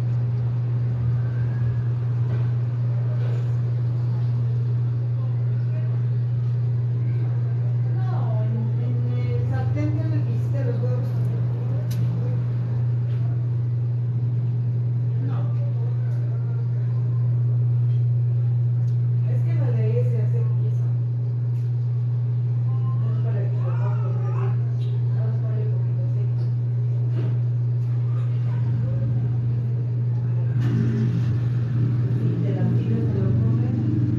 No, en el sartén que me hiciste los huevos. No. Es que no le hice hacer pieza. No es para que lo puedas comer bien. Nada más ponle poquito aceite. Si te la pides, te lo comes.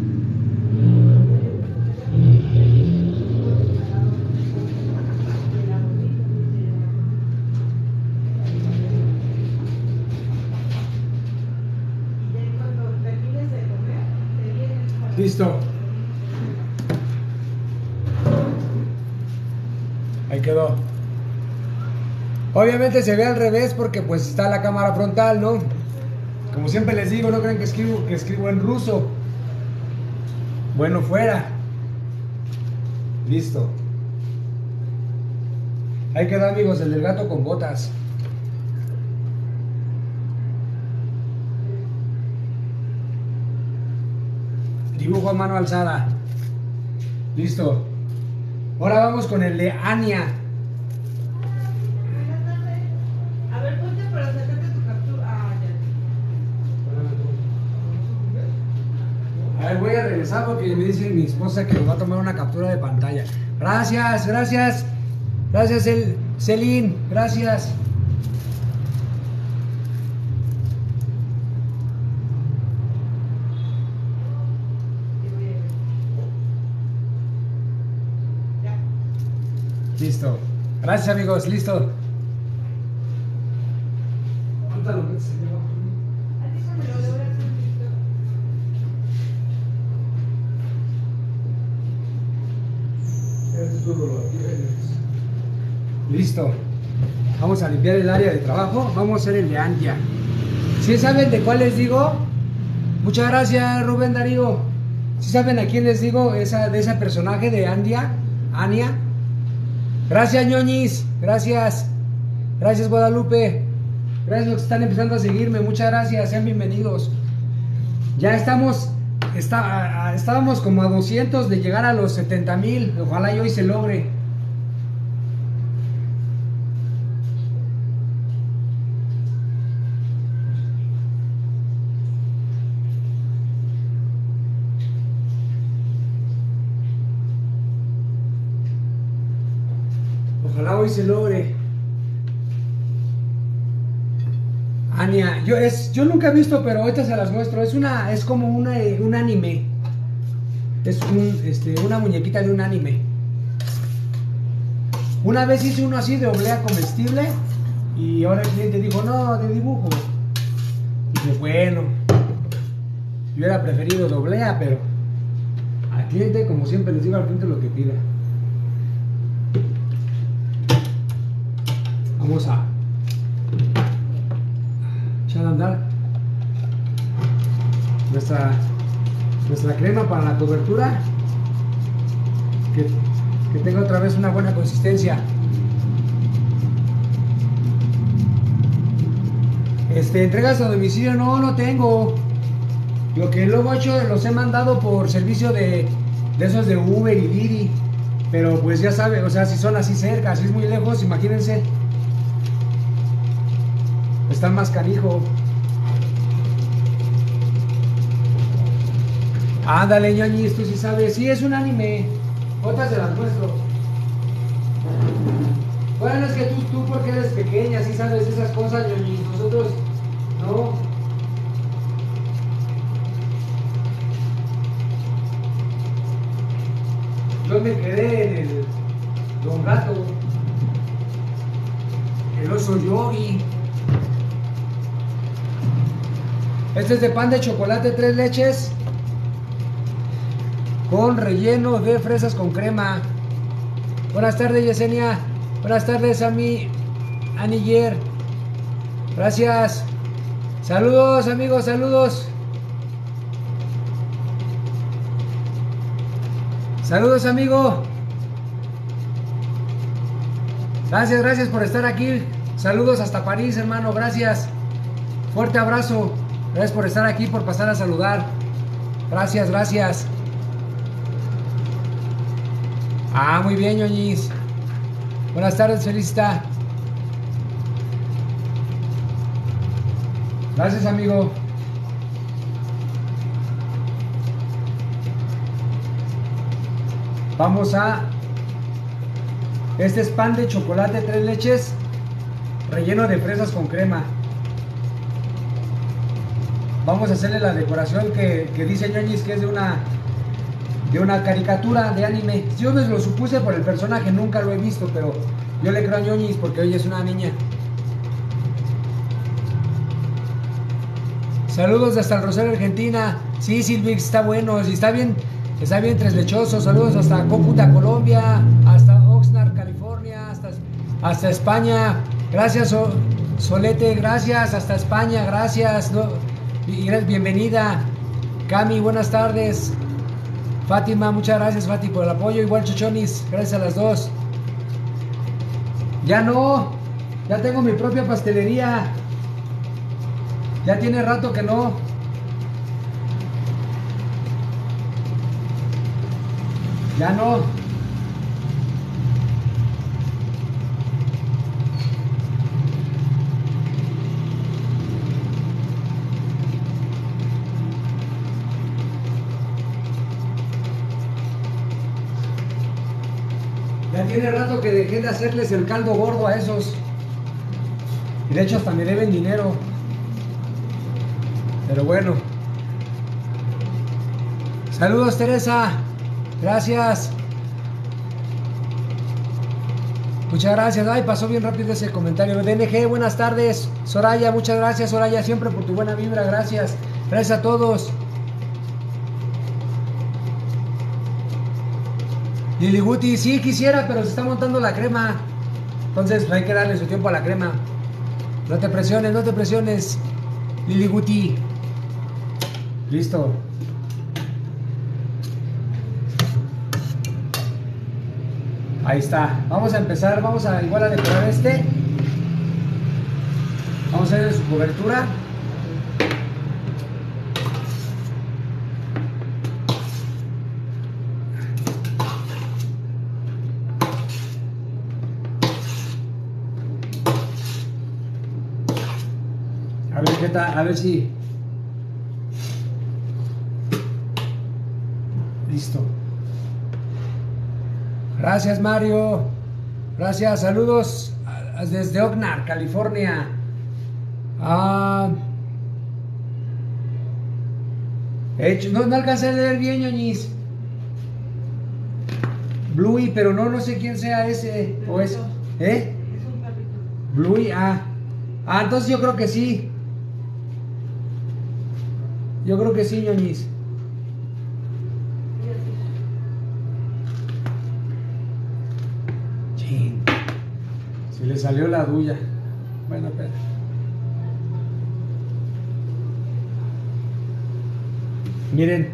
Y ya cuando termines de comer, te vienes para... Listo. Ahí quedó. Obviamente se ve al revés porque pues está la cámara frontal, ¿no? Como siempre les digo, no creen que escribo en ruso. Bueno, fuera. Listo. Ahí quedó, amigos, el del gato con botas. Dibujo a mano alzada. Listo. Ahora vamos con el de Ania. A ver, ponte para sacarte tu captura. Ah, ya. A ver, voy a regresar porque me dice mi esposa que nos va a tomar una captura de pantalla. Gracias, gracias. Gracias, Celine. Gracias. Listo. Gracias, amigos. Listo. ¿Cuánto lo metes aquí abajo? Esto lo tienes. Listo. Vamos a limpiar el área de trabajo. Vamos a hacer el de Ania. ¿Sí saben de cuál les digo? Muchas gracias, Rubén Darío. ¿Sí saben a quién les digo? De ese personaje de Ania. Gracias, ñoñis. Gracias. Gracias, Guadalupe. Gracias a los que están empezando a seguirme. Muchas gracias. Sean bienvenidos. Ya estábamos como a 200 de llegar a los 70,000. Ojalá y hoy se logre. Ojalá hoy se logre. Ania, yo nunca he visto, pero ahorita se las muestro. Es como un anime. Es una muñequita de un anime. Una vez hice uno así de oblea comestible y ahora el cliente dijo, no, de dibujo. Y dije, bueno, yo hubiera preferido de oblea, pero al cliente, como siempre les digo al cliente lo que pida. Vamos a echar a andar nuestra crema para la cobertura, que tenga otra vez una buena consistencia. Entregas a domicilio, no tengo. Lo que luego he hecho, los he mandado por servicio de esos de Uber y Didi, pero pues ya sabe, o sea, si son así cerca, si es muy lejos, imagínense, están más canijo. Ándale, ñoñis, tú sí sabes. Sí, es un anime. Otras se las muestro. Bueno, es que tú porque eres pequeña, sí sabes esas cosas, ñoñis. Nosotros, no. Yo me quedé en el Don Gato, el oso Yogi. Este es de pan de chocolate 3 leches con relleno de fresas con crema. Buenas tardes, Yesenia. Buenas tardes, Aniller. Gracias. Saludos, amigos, saludos. Saludos, amigo. Gracias por estar aquí. Saludos hasta París, hermano. Gracias. Fuerte abrazo. Gracias por estar aquí, por pasar a saludar. Gracias. Ah, muy bien, ñoñis. Buenas tardes, Felicita. Gracias, amigo. Vamos a... Este es pan de chocolate 3 leches, relleno de fresas con crema. Vamos a hacerle la decoración que dice ñoñis que es de una caricatura de anime. Yo me lo supuse por el personaje, nunca lo he visto, pero yo le creo a ñoñis porque hoy es una niña. Saludos hasta el Rosario, Argentina. Sí, Silvix, está bueno, sí, está bien tres lechosos. Saludos hasta Cúcuta, Colombia, hasta Oxnard, California, hasta España. Gracias, Solete, gracias, hasta España, gracias. Y bienvenida. Cami, buenas tardes. Fátima, muchas gracias, Fati, por el apoyo. Igual, Chochonis, gracias a las dos. Ya tengo mi propia pastelería. Ya tiene rato que no. Ya no. Ya tiene rato que dejé de hacerles el caldo gordo a esos. Y de hecho hasta me deben dinero. Pero bueno. Saludos, Teresa. Gracias. Muchas gracias. Ay, pasó bien rápido ese comentario. DNG, buenas tardes. Soraya, muchas gracias, Soraya, siempre por tu buena vibra. Gracias. Gracias a todos. Lili Guti, sí quisiera, pero se está montando la crema. Entonces hay que darle su tiempo a la crema. No te presiones, Lili Guti. Listo. Ahí está. Vamos a empezar, vamos a igual a decorar este. Vamos a ver su cobertura. A ver qué tal, a ver si. Listo. Gracias, Mario. Gracias, saludos desde Oxnard, California. No alcancé a leer bien, ñoñis. Bluey, pero no sé quién sea ese. O es. ¿Eh? Es un perrito. Bluey, entonces yo creo que sí. Yo creo que sí, ñoñis. Chin. Se le salió la duya. Bueno, espera. Miren.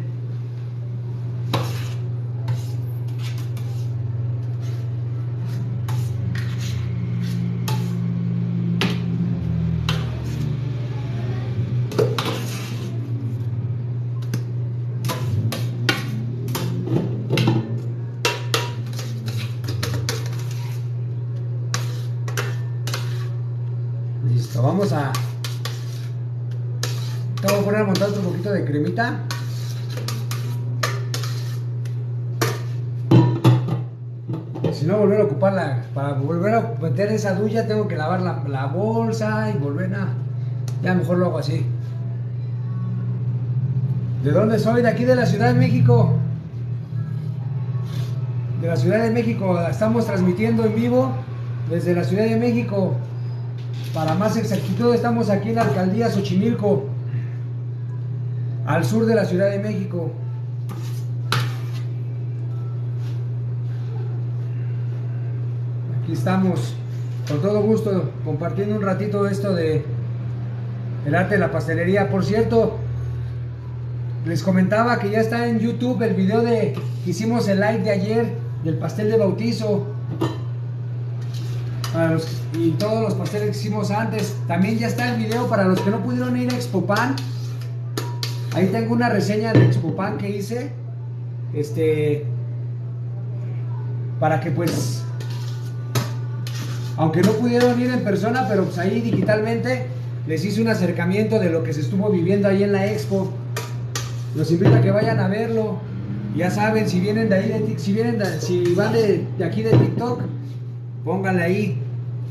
Listo, vamos a... Te voy a poner a montar un poquito de cremita. Si no, volver a ocuparla, para volver a meter esa duya tengo que lavar la bolsa y volver a... Ya mejor lo hago así. ¿De dónde soy? De aquí de la Ciudad de México. De la Ciudad de México. Estamos transmitiendo en vivo desde la Ciudad de México. Para más exactitud, estamos aquí en la alcaldía Xochimilco, al sur de la Ciudad de México. Aquí estamos con todo gusto compartiendo un ratito esto de el arte de la pastelería. Por cierto, les comentaba que ya está en YouTube el video que hicimos el live de ayer del pastel de bautizo y todos los pasteles que hicimos antes. También ya está el video para los que no pudieron ir a Expopan. Ahí tengo una reseña de Expopan que hice, para que pues, aunque no pudieron ir en persona, pero pues ahí digitalmente les hice un acercamiento de lo que se estuvo viviendo ahí en la expo. Los invito a que vayan a verlo. Ya saben, si vienen de ahí, si van de aquí de TikTok, pónganle ahí.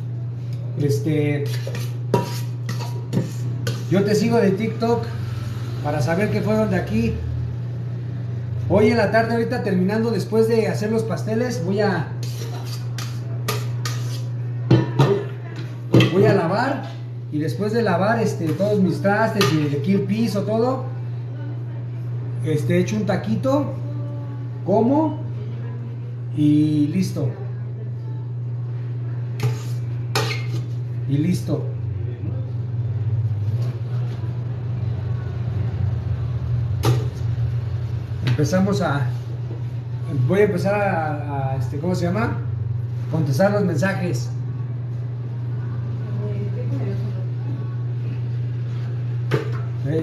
Yo te sigo de TikTok para saber que fueron de aquí. Hoy en la tarde, ahorita terminando, después de hacer los pasteles, voy a lavar, y después de lavar todos mis trastes y aquí el piso, todo, echo un taquito, como y listo. Y listo. Voy a empezar a ¿cómo se llama? Contestar los mensajes. Hey.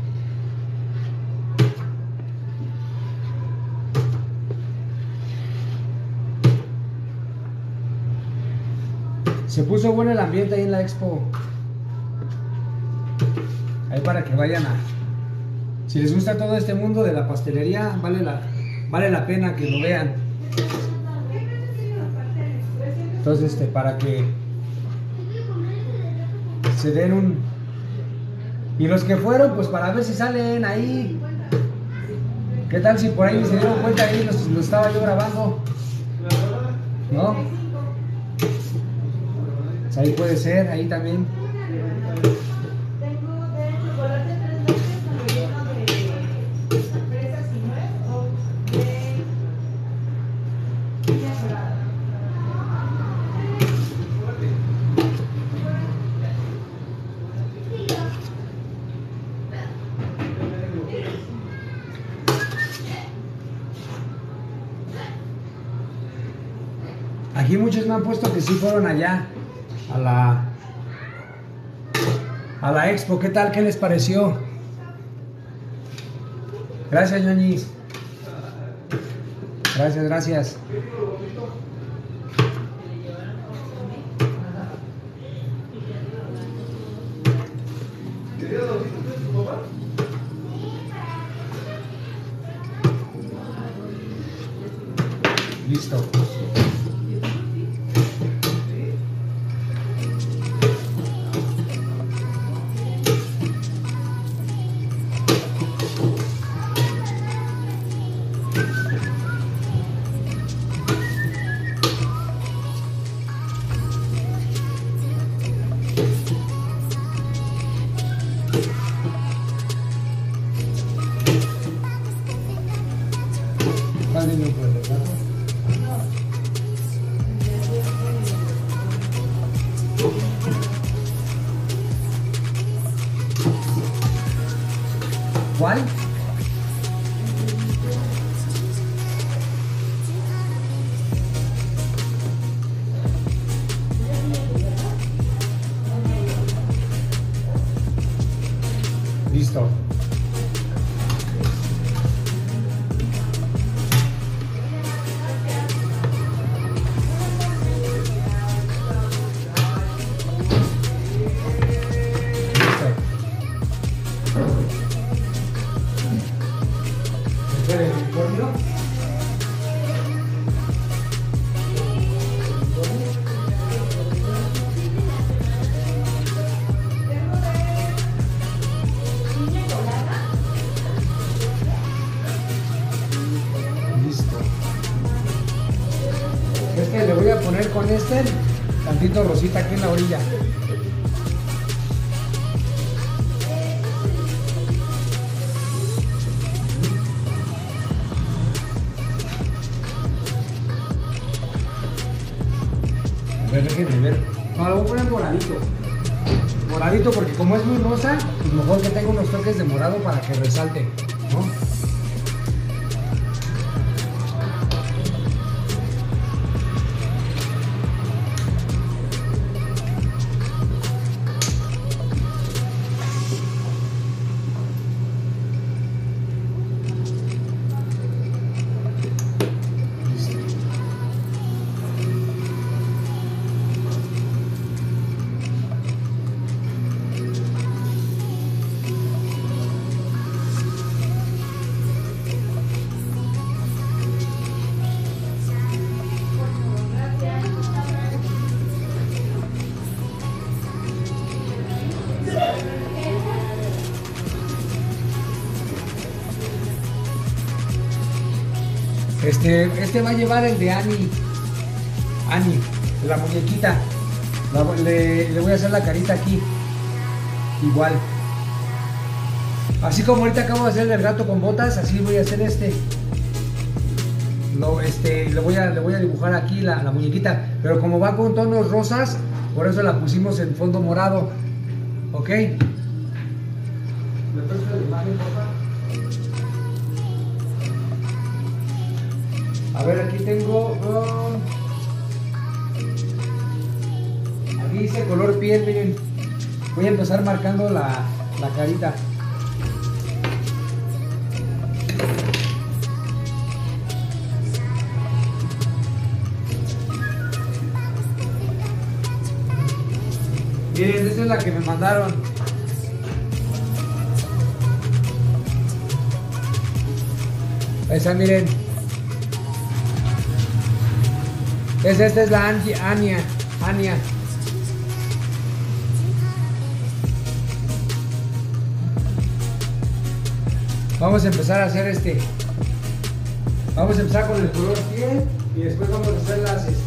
Se puso bueno el ambiente ahí en la expo. Ahí para que vayan a... Si les gusta todo este mundo de la pastelería, vale la pena que lo vean. Entonces, para que se den un... Y los que fueron, pues para ver si salen ahí. ¿Qué tal si por ahí se dieron cuenta ahí lo estaba yo grabando? ¿No? Pues ahí puede ser, ahí también. Tengo de chocolate 3 leches relleno de fresas y nuez o de piña colada. muchos me han puesto que sí fueron allá a la expo. ¿Qué tal? ¿Qué les pareció? Gracias, ñoñis. Gracias, gracias. Listo. ¿Cuál niño puede, verdad? ¿Cuál? Listo. Es que le voy a poner con este tantito rosita aquí en la orilla. A ver, déjenme ver. No, lo voy a poner moradito. Moradito porque como es muy rosa, pues mejor que tenga unos toques de morado para que resalte, ¿no? Este va a llevar el de Ani, la muñequita. Le voy a hacer la carita aquí, igual. Así como ahorita acabo de hacer el gato con botas, así voy a hacer este. Le voy a dibujar aquí la muñequita, pero como va con tonos rosas, por eso la pusimos en fondo morado. ¿Ok? ¿Me prestas la imagen, por favor? A ver, aquí tengo... aquí dice color piel, miren. Voy a empezar marcando la carita. Miren, esta es la que me mandaron. Esa, miren. Esta es la Ania. Vamos a empezar a hacer Vamos a empezar con el color piel y después vamos a hacer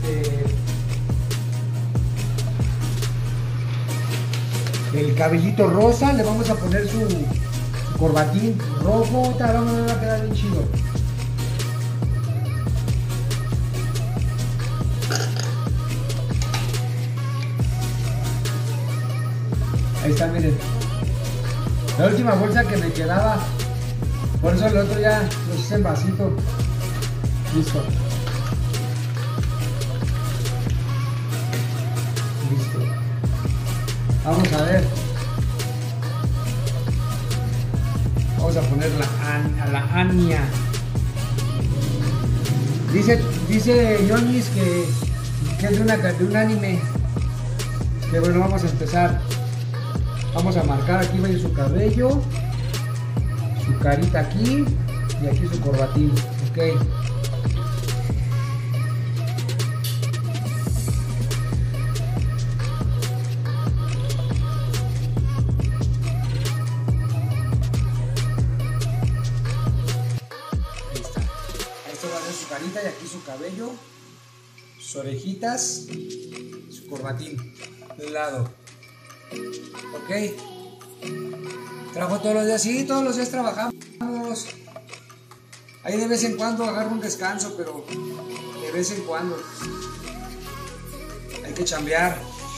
el cabellito rosa, le vamos a poner su corbatín rojo. Ahorita va a quedar bien chido. Ahí está, miren. La última bolsa que me quedaba. Por eso el otro ya lo hice en vasito. Listo. Vamos a ver. Vamos a poner a la Anya. Dice Yoñis que es de un anime. Que bueno, vamos a empezar. Vamos a marcar aquí, va a ir su cabello, su carita aquí y aquí su corbatín. Ok. Su carita y aquí su cabello, sus orejitas, su corbatín de un lado. Ok, trabajo todos los días, sí, todos los días trabajamos. Ahí de vez en cuando agarro un descanso, pero de vez en cuando hay que chambear.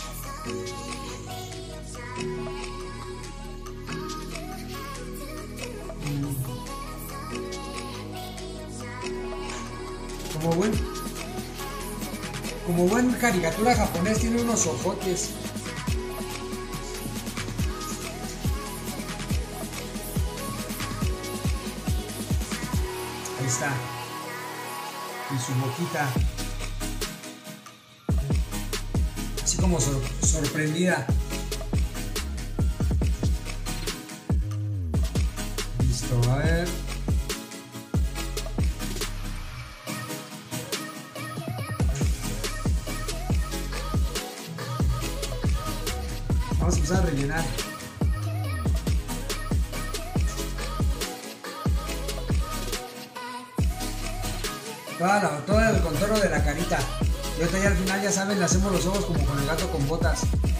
Como buen caricatura japonés, tiene unos ojotes. Ahí está. Y su boquita. Así como sorprendida. Listo, a ver. Vamos a empezar a rellenar. Todo el contorno de la carita. Y ahorita ya al final, ya saben, le hacemos los ojos como con el gato con botas.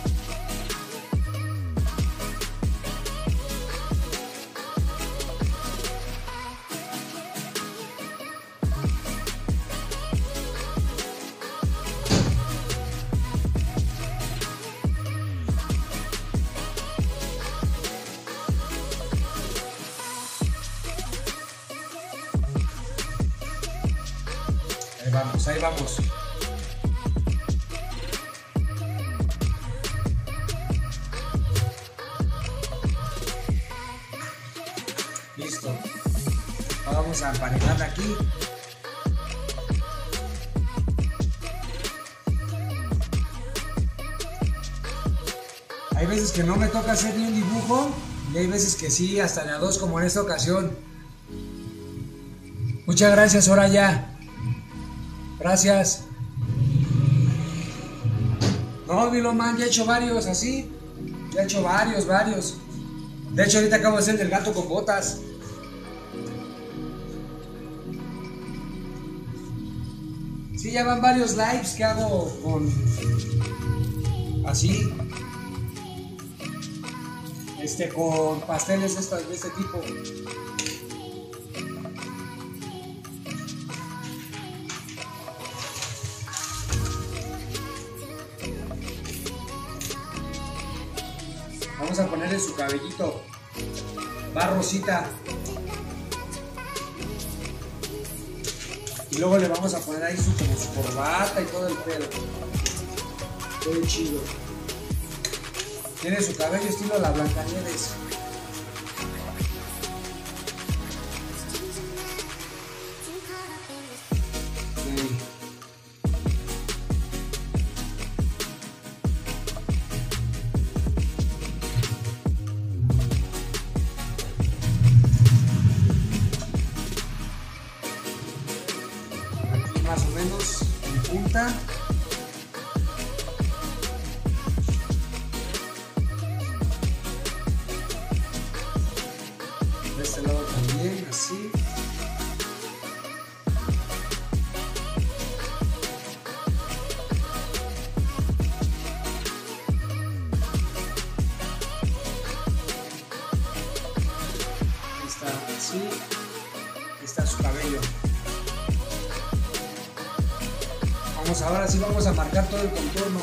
Ahí vamos. Listo. Ahora vamos a emparejar aquí. Hay veces que no me toca hacer ni un dibujo y hay veces que sí, hasta de a dos, como en esta ocasión. Muchas gracias, Soraya. Gracias. No, Viloman, ya he hecho varios así. Ya he hecho varios. De hecho, ahorita acabo de hacer el del gato con botas. Sí, ya van varios lives que hago con... así. Con pasteles de este tipo. Vamos a ponerle su cabellito, va rosita, y luego le vamos a poner ahí como su corbata y todo el pelo. Muy chido. Tiene su cabello estilo la Blancanieves. Más o menos en punta. De este lado también, así. Ahí está, así. Ahí está su cabello. Ahora sí vamos a marcar todo el contorno.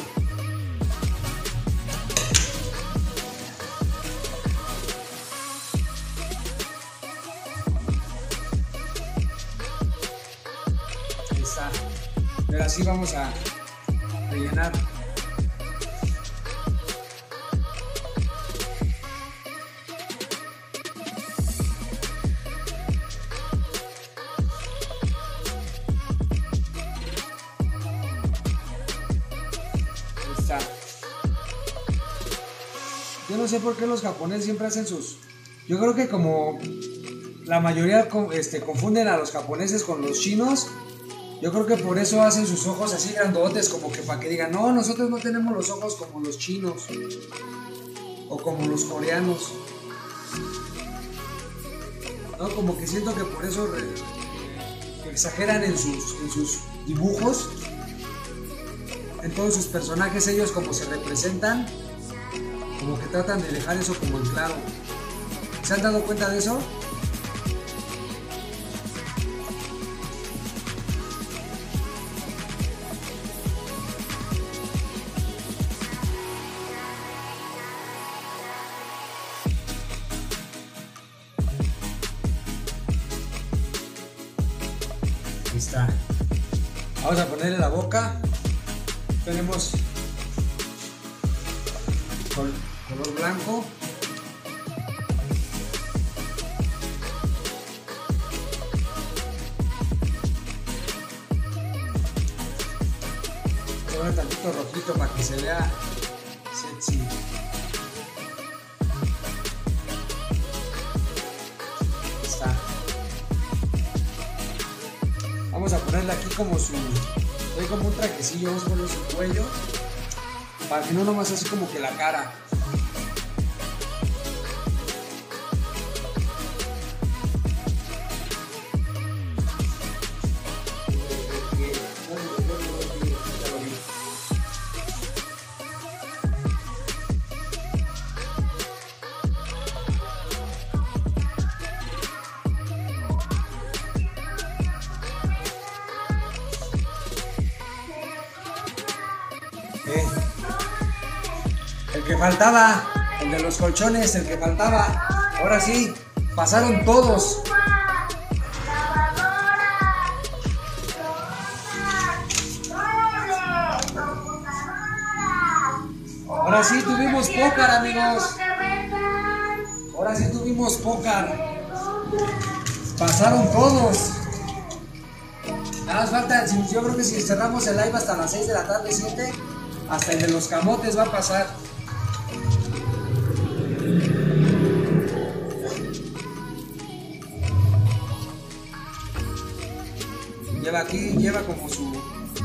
Ahí está. Pero así vamos a rellenar. está. Yo no sé por qué los japoneses siempre hacen sus... Yo creo que como la mayoría confunden a los japoneses con los chinos, yo creo que por eso hacen sus ojos así grandotes, como que para que digan, no, nosotros no tenemos los ojos como los chinos o como los coreanos. No, como que siento que por eso exageran en sus dibujos, en todos sus personajes, ellos como se representan, como que tratan de dejar eso como en claro. ¿Se han dado cuenta de eso? Ahí está. Vamos a ponerle la boca. Tenemos color blanco. Un tantito rojito para que se vea sexy. Ahí está. Vamos a ponerle aquí como como un trajecillo, vamos a poner su cuello, para que no nomás así como que la cara. El que faltaba, el de los colchones, el que faltaba. Ahora sí, pasaron todos. Ahora sí tuvimos pócar, amigos. Ahora sí tuvimos pócar. Pasaron todos. Nada más falta, yo creo que si cerramos el live hasta las 6 de la tarde, 7, hasta el de los camotes va a pasar. Lleva aquí, lleva como su...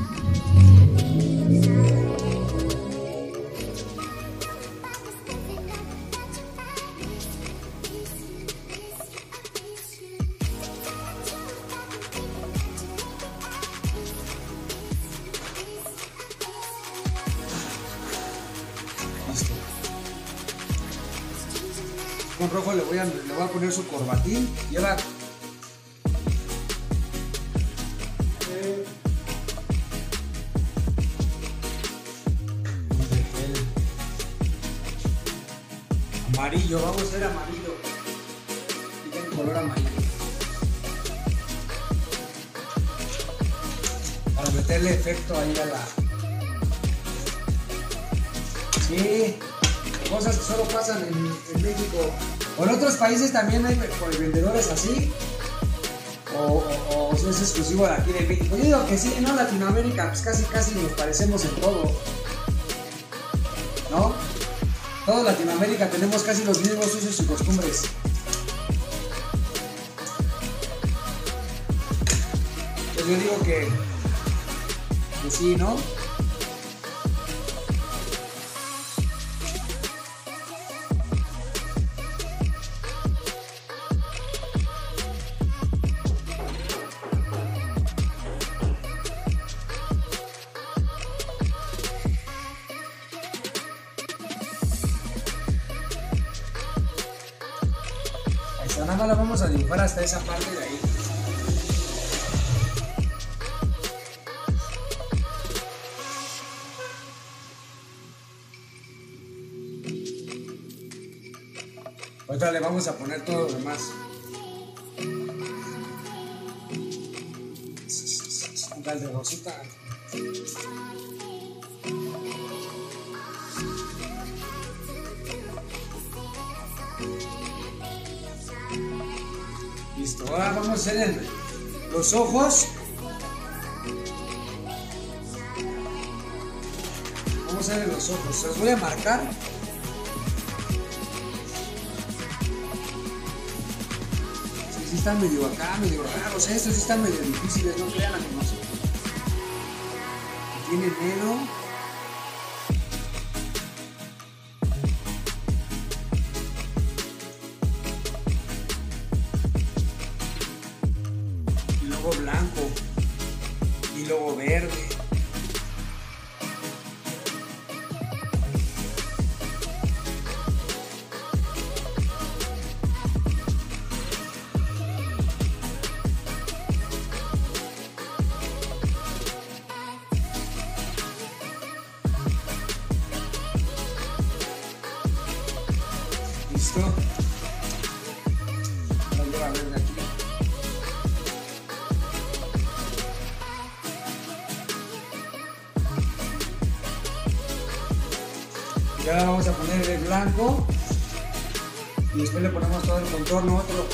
Con rojo le voy a poner su corbatín. Lleva amarillo, vamos a hacer amarillo. Tiene color amarillo. Para meterle efecto ahí a la... Sí, cosas que solo pasan en México. O en otros países también hay vendedores así. O es exclusivo de aquí de México. Yo digo que sí, ¿no? Latinoamérica, pues casi nos parecemos en todo, ¿no? Toda Latinoamérica tenemos casi los mismos usos y costumbres. Pues yo digo que sí, ¿no? Nada más la vamos a dibujar hasta esa parte de ahí. Ahorita le vamos a poner todo lo demás. Un tal de rosita. Listo, ahora vamos a hacer los ojos. Vamos vamos a hacer en los ojos. Se los voy a marcar. Sí, sí están medio acá, medio raros. Estos sí están medio difíciles, no crean, amigos. Tienen dedo. Y luego blanco. Y luego verde. ¿Listo? La lleva verde aquí. Y ahora vamos a poner el blanco y después le ponemos todo el contorno otro.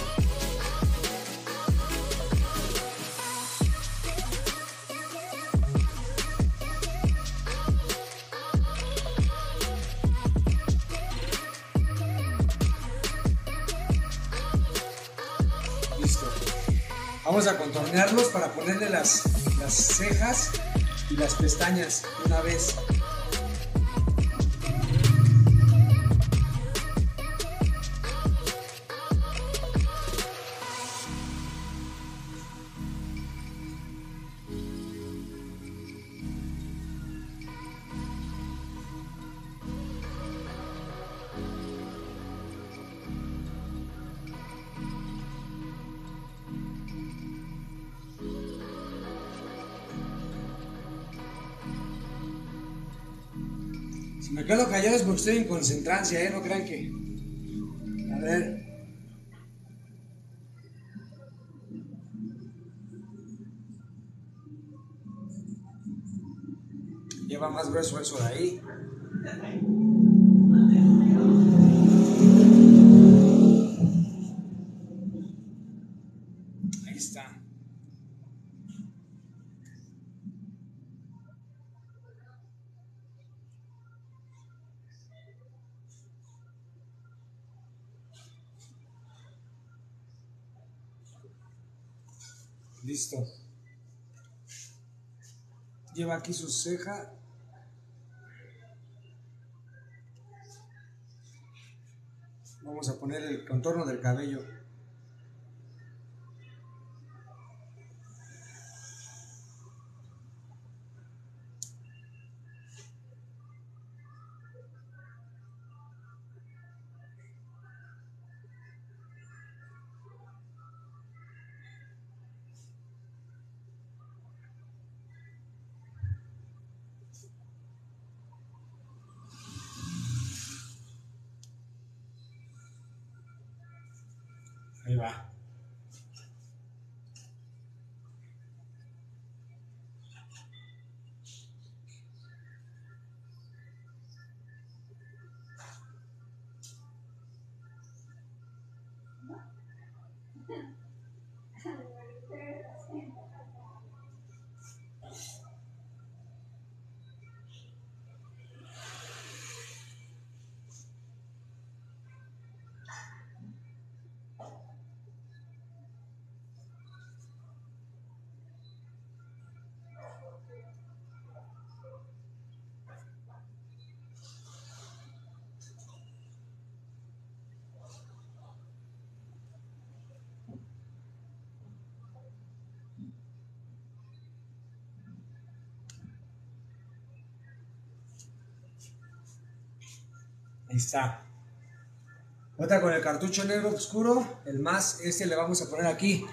Listo. Vamos a contornearlos para ponerle las cejas y las pestañas de una vez. Si me quedo callado es porque estoy en concentrancia, no crean que... A ver. Lleva más grueso eso de ahí. Ahí está. Listo. Lleva aquí su ceja. Vamos a poner el contorno del cabello. Ahí va. Ahí está. Otra con el cartucho negro oscuro, el más, este le vamos a poner aquí.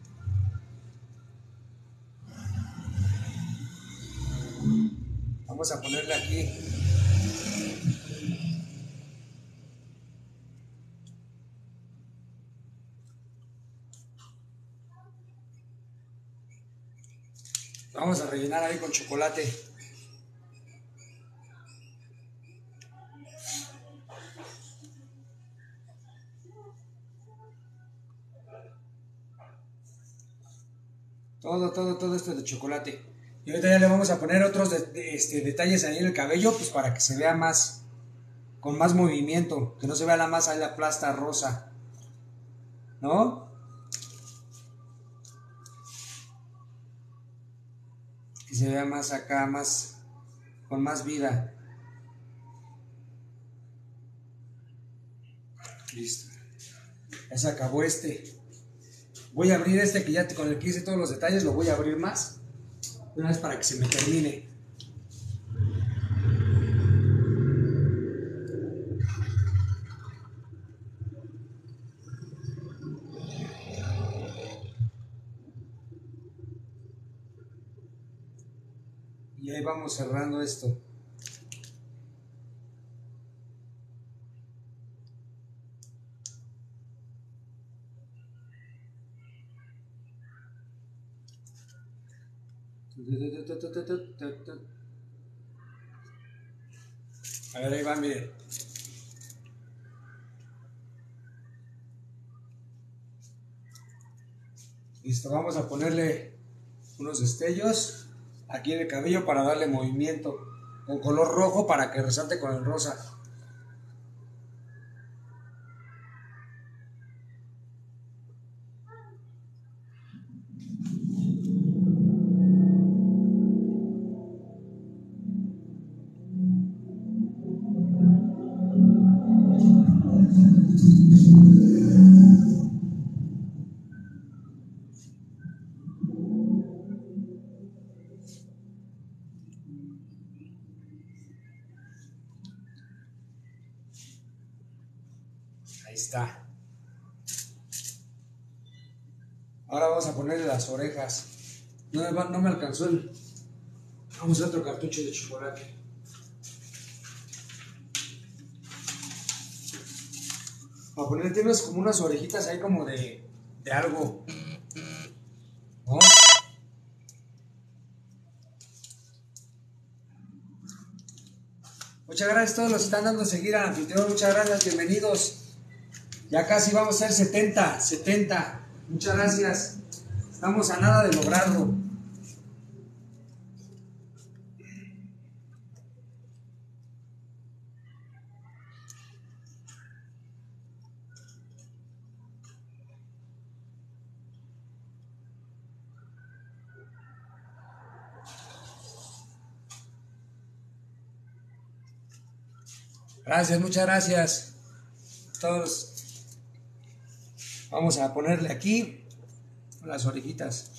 Vamos a ponerle aquí. Vamos a rellenar ahí con chocolate. Todo esto de chocolate. Y ahorita ya le vamos a poner otros detalles ahí en el cabello, pues para que se vea más, con más movimiento, que no se vea la masa de la plasta rosa, ¿no? Que se vea más acá, más, con más vida. Listo. Ya se acabó este. Voy a abrir este que ya con el que hice todos los detalles, lo voy a abrir más. Una vez para que se me termine. Y ahí vamos cerrando esto. A ver, ahí va, miren. Listo, vamos a ponerle unos destellos aquí en el cabello para darle movimiento, con color rojo para que resalte con el rosa. Ahí está. Ahora vamos a ponerle las orejas. No me alcanzó el... Vamos a otro cartucho de chocolate. Para poner, tienes como unas orejitas ahí como de algo, ¿no? Muchas gracias a todos los que están dando a seguir al anfitrión. Muchas gracias, bienvenidos. Ya casi vamos a ser 70. Muchas gracias. Estamos a nada de lograrlo. Gracias, muchas gracias a todos. Vamos a ponerle aquí las orejitas.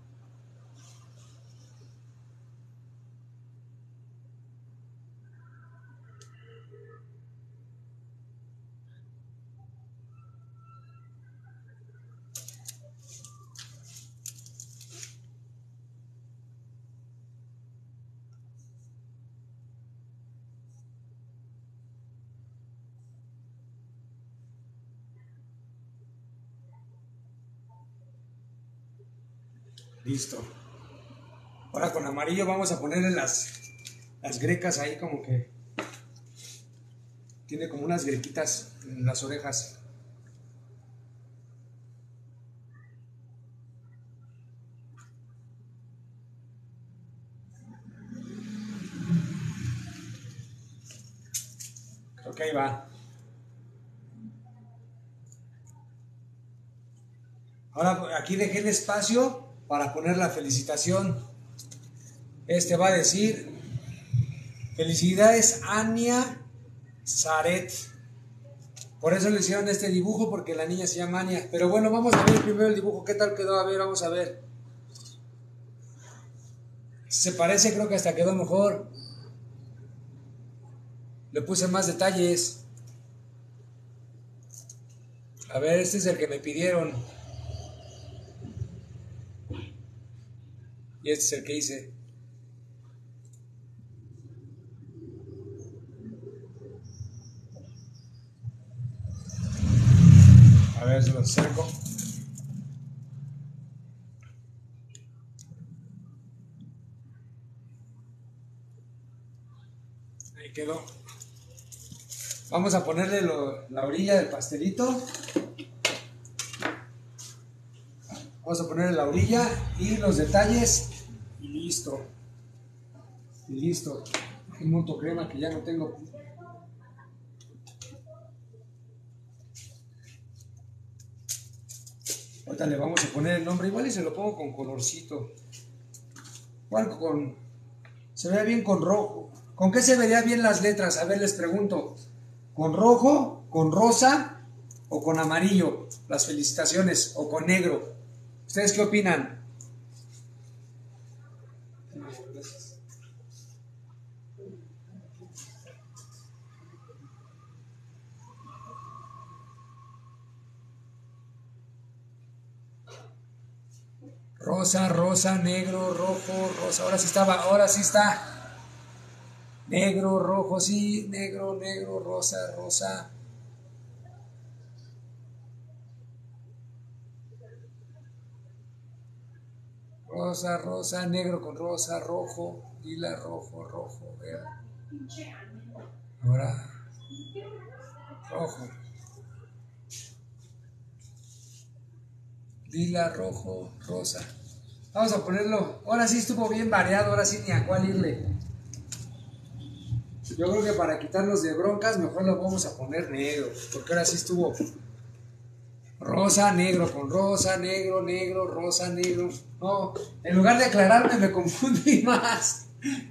Listo. Ahora con amarillo vamos a ponerle las grecas ahí, como que tiene como unas grequitas en las orejas. Creo que ahí va. Ahora aquí dejé el espacio para poner la felicitación. Este va a decir: felicidades, Ania Zaret. Por eso le hicieron este dibujo, porque la niña se llama Ania. Pero bueno, vamos a ver primero el dibujo. ¿Qué tal quedó? A ver, vamos a ver. Se parece, creo que hasta quedó mejor. Le puse más detalles. A ver, este es el que me pidieron. Y este es el que hice. A ver si lo acerco. Ahí quedó. Vamos a ponerle la orilla del pastelito. Vamos a ponerle la orilla y los detalles. Y listo. Y listo. Un monto crema que ya no tengo. Ahorita le vamos a poner el nombre. Igual y se lo pongo con colorcito. Igual con... Se ve bien con rojo. ¿Con qué se verían bien las letras? A ver, les pregunto. ¿Con rojo, con rosa o con amarillo? Las felicitaciones. O con negro. ¿Ustedes qué opinan? Rosa, rosa, negro, rojo, rosa. Ahora sí está. Negro, rojo, sí. Negro, negro, rosa, rosa. Rosa, rosa, negro con rosa, rojo, lila, rojo, rojo, verde. Ahora, rojo. Lila, rojo, rosa. Vamos a ponerlo. Ahora sí estuvo bien variado, ahora sí ni a cuál irle. Yo creo que para quitarnos de broncas, mejor lo vamos a poner negro. Porque ahora sí estuvo rosa, negro con rosa, negro, negro, rosa, negro. No, en lugar de aclararme me confundí más.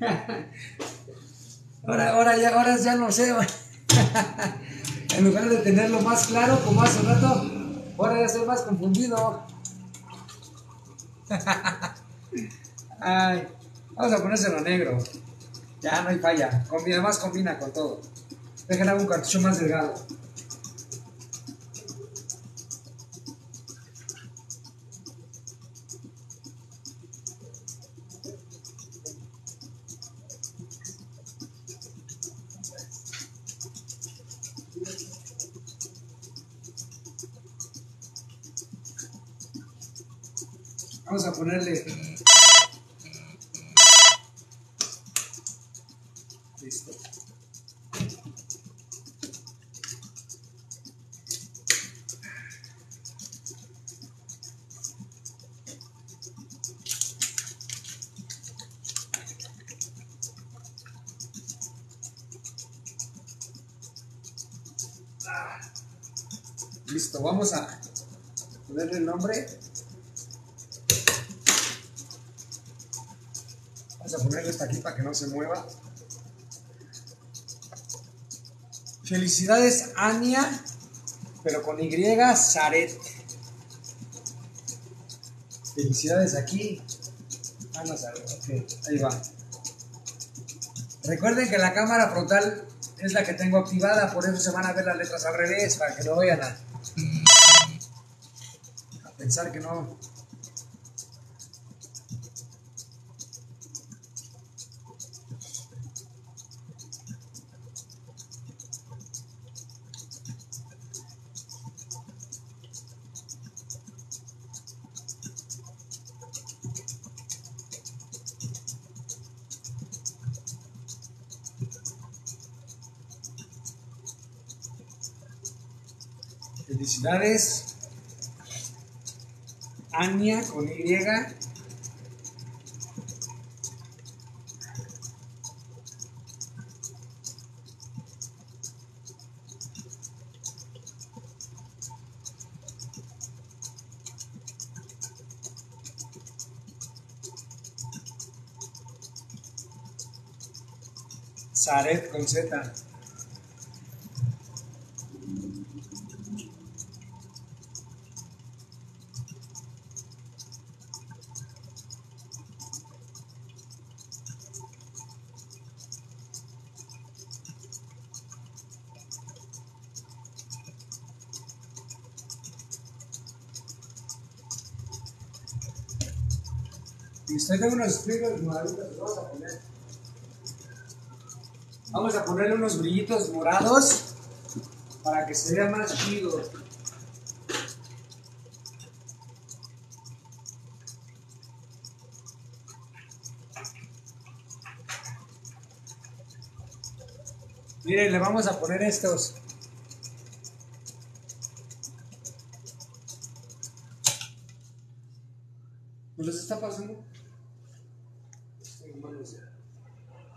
Ahora ya no sé. En lugar de tenerlo más claro como hace rato, ahora ya estoy más confundido. Ay, vamos a ponérselo negro. Ya no hay falla. Además combina con todo. Déjenle un cartucho más delgado. Vamos a ponerle. Listo. Listo, vamos a ponerle el nombre. Vamos a ponerle esta aquí para que no se mueva. Felicidades, Ania, pero con Y, Zaret. Felicidades aquí. Ana Zaret, ok, ahí va. Recuerden que la cámara frontal es la que tengo activada, por eso se van a ver las letras al revés, para que no vayan a pensar que no. Felicidades, Ania con Y. Zaret con Z. Y usted tiene unos sprinkles moraditos que vamos a poner. Vamos a ponerle unos brillitos morados para que se vea más chido. Miren, le vamos a poner estos. ¿No les está pasando? Tengo manos ya.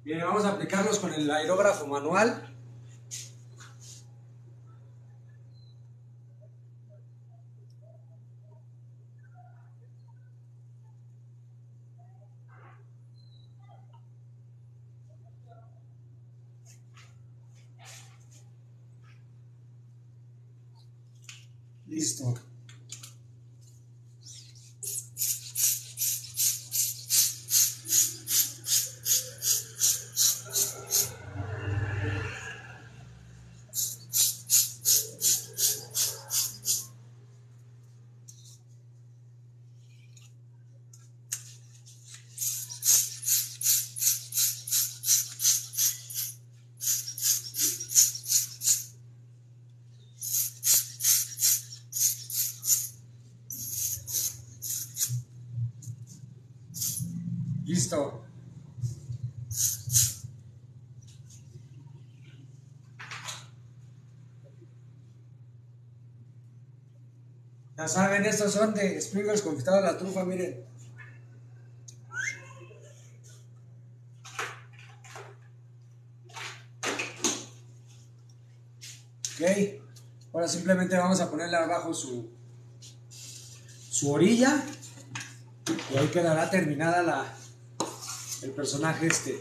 Bien, vamos a aplicarlos con el aerógrafo manual. Listo. Listo. Ya saben, estos son de Sprinkles Conquistado la Trufa, miren. Ok. Ahora simplemente vamos a ponerle abajo su orilla. Y ahí quedará terminada el personaje este.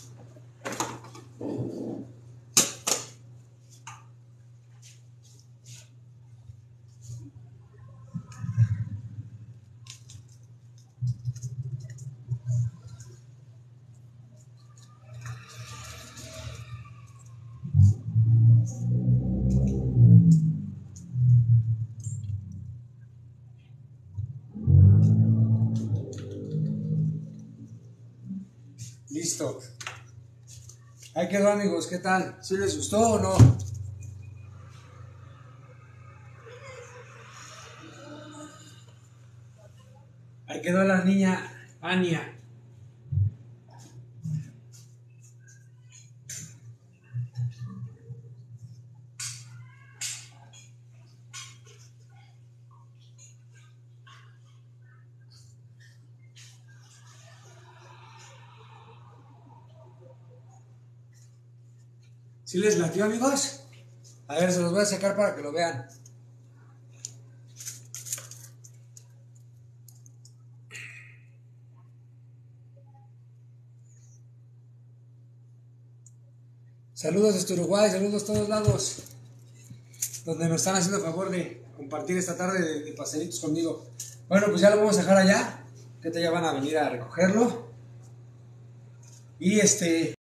Listo. Ahí quedó, amigos. ¿Qué tal? ¿Sí les gustó o no? Ahí quedó la niña Ania. ¿Sí les latió, amigos? A ver, se los voy a sacar para que lo vean. Saludos desde Uruguay, saludos a todos lados, donde nos están haciendo el favor de compartir esta tarde de pastelitos conmigo. Bueno, pues ya lo vamos a dejar allá, que ya van a venir a recogerlo. Y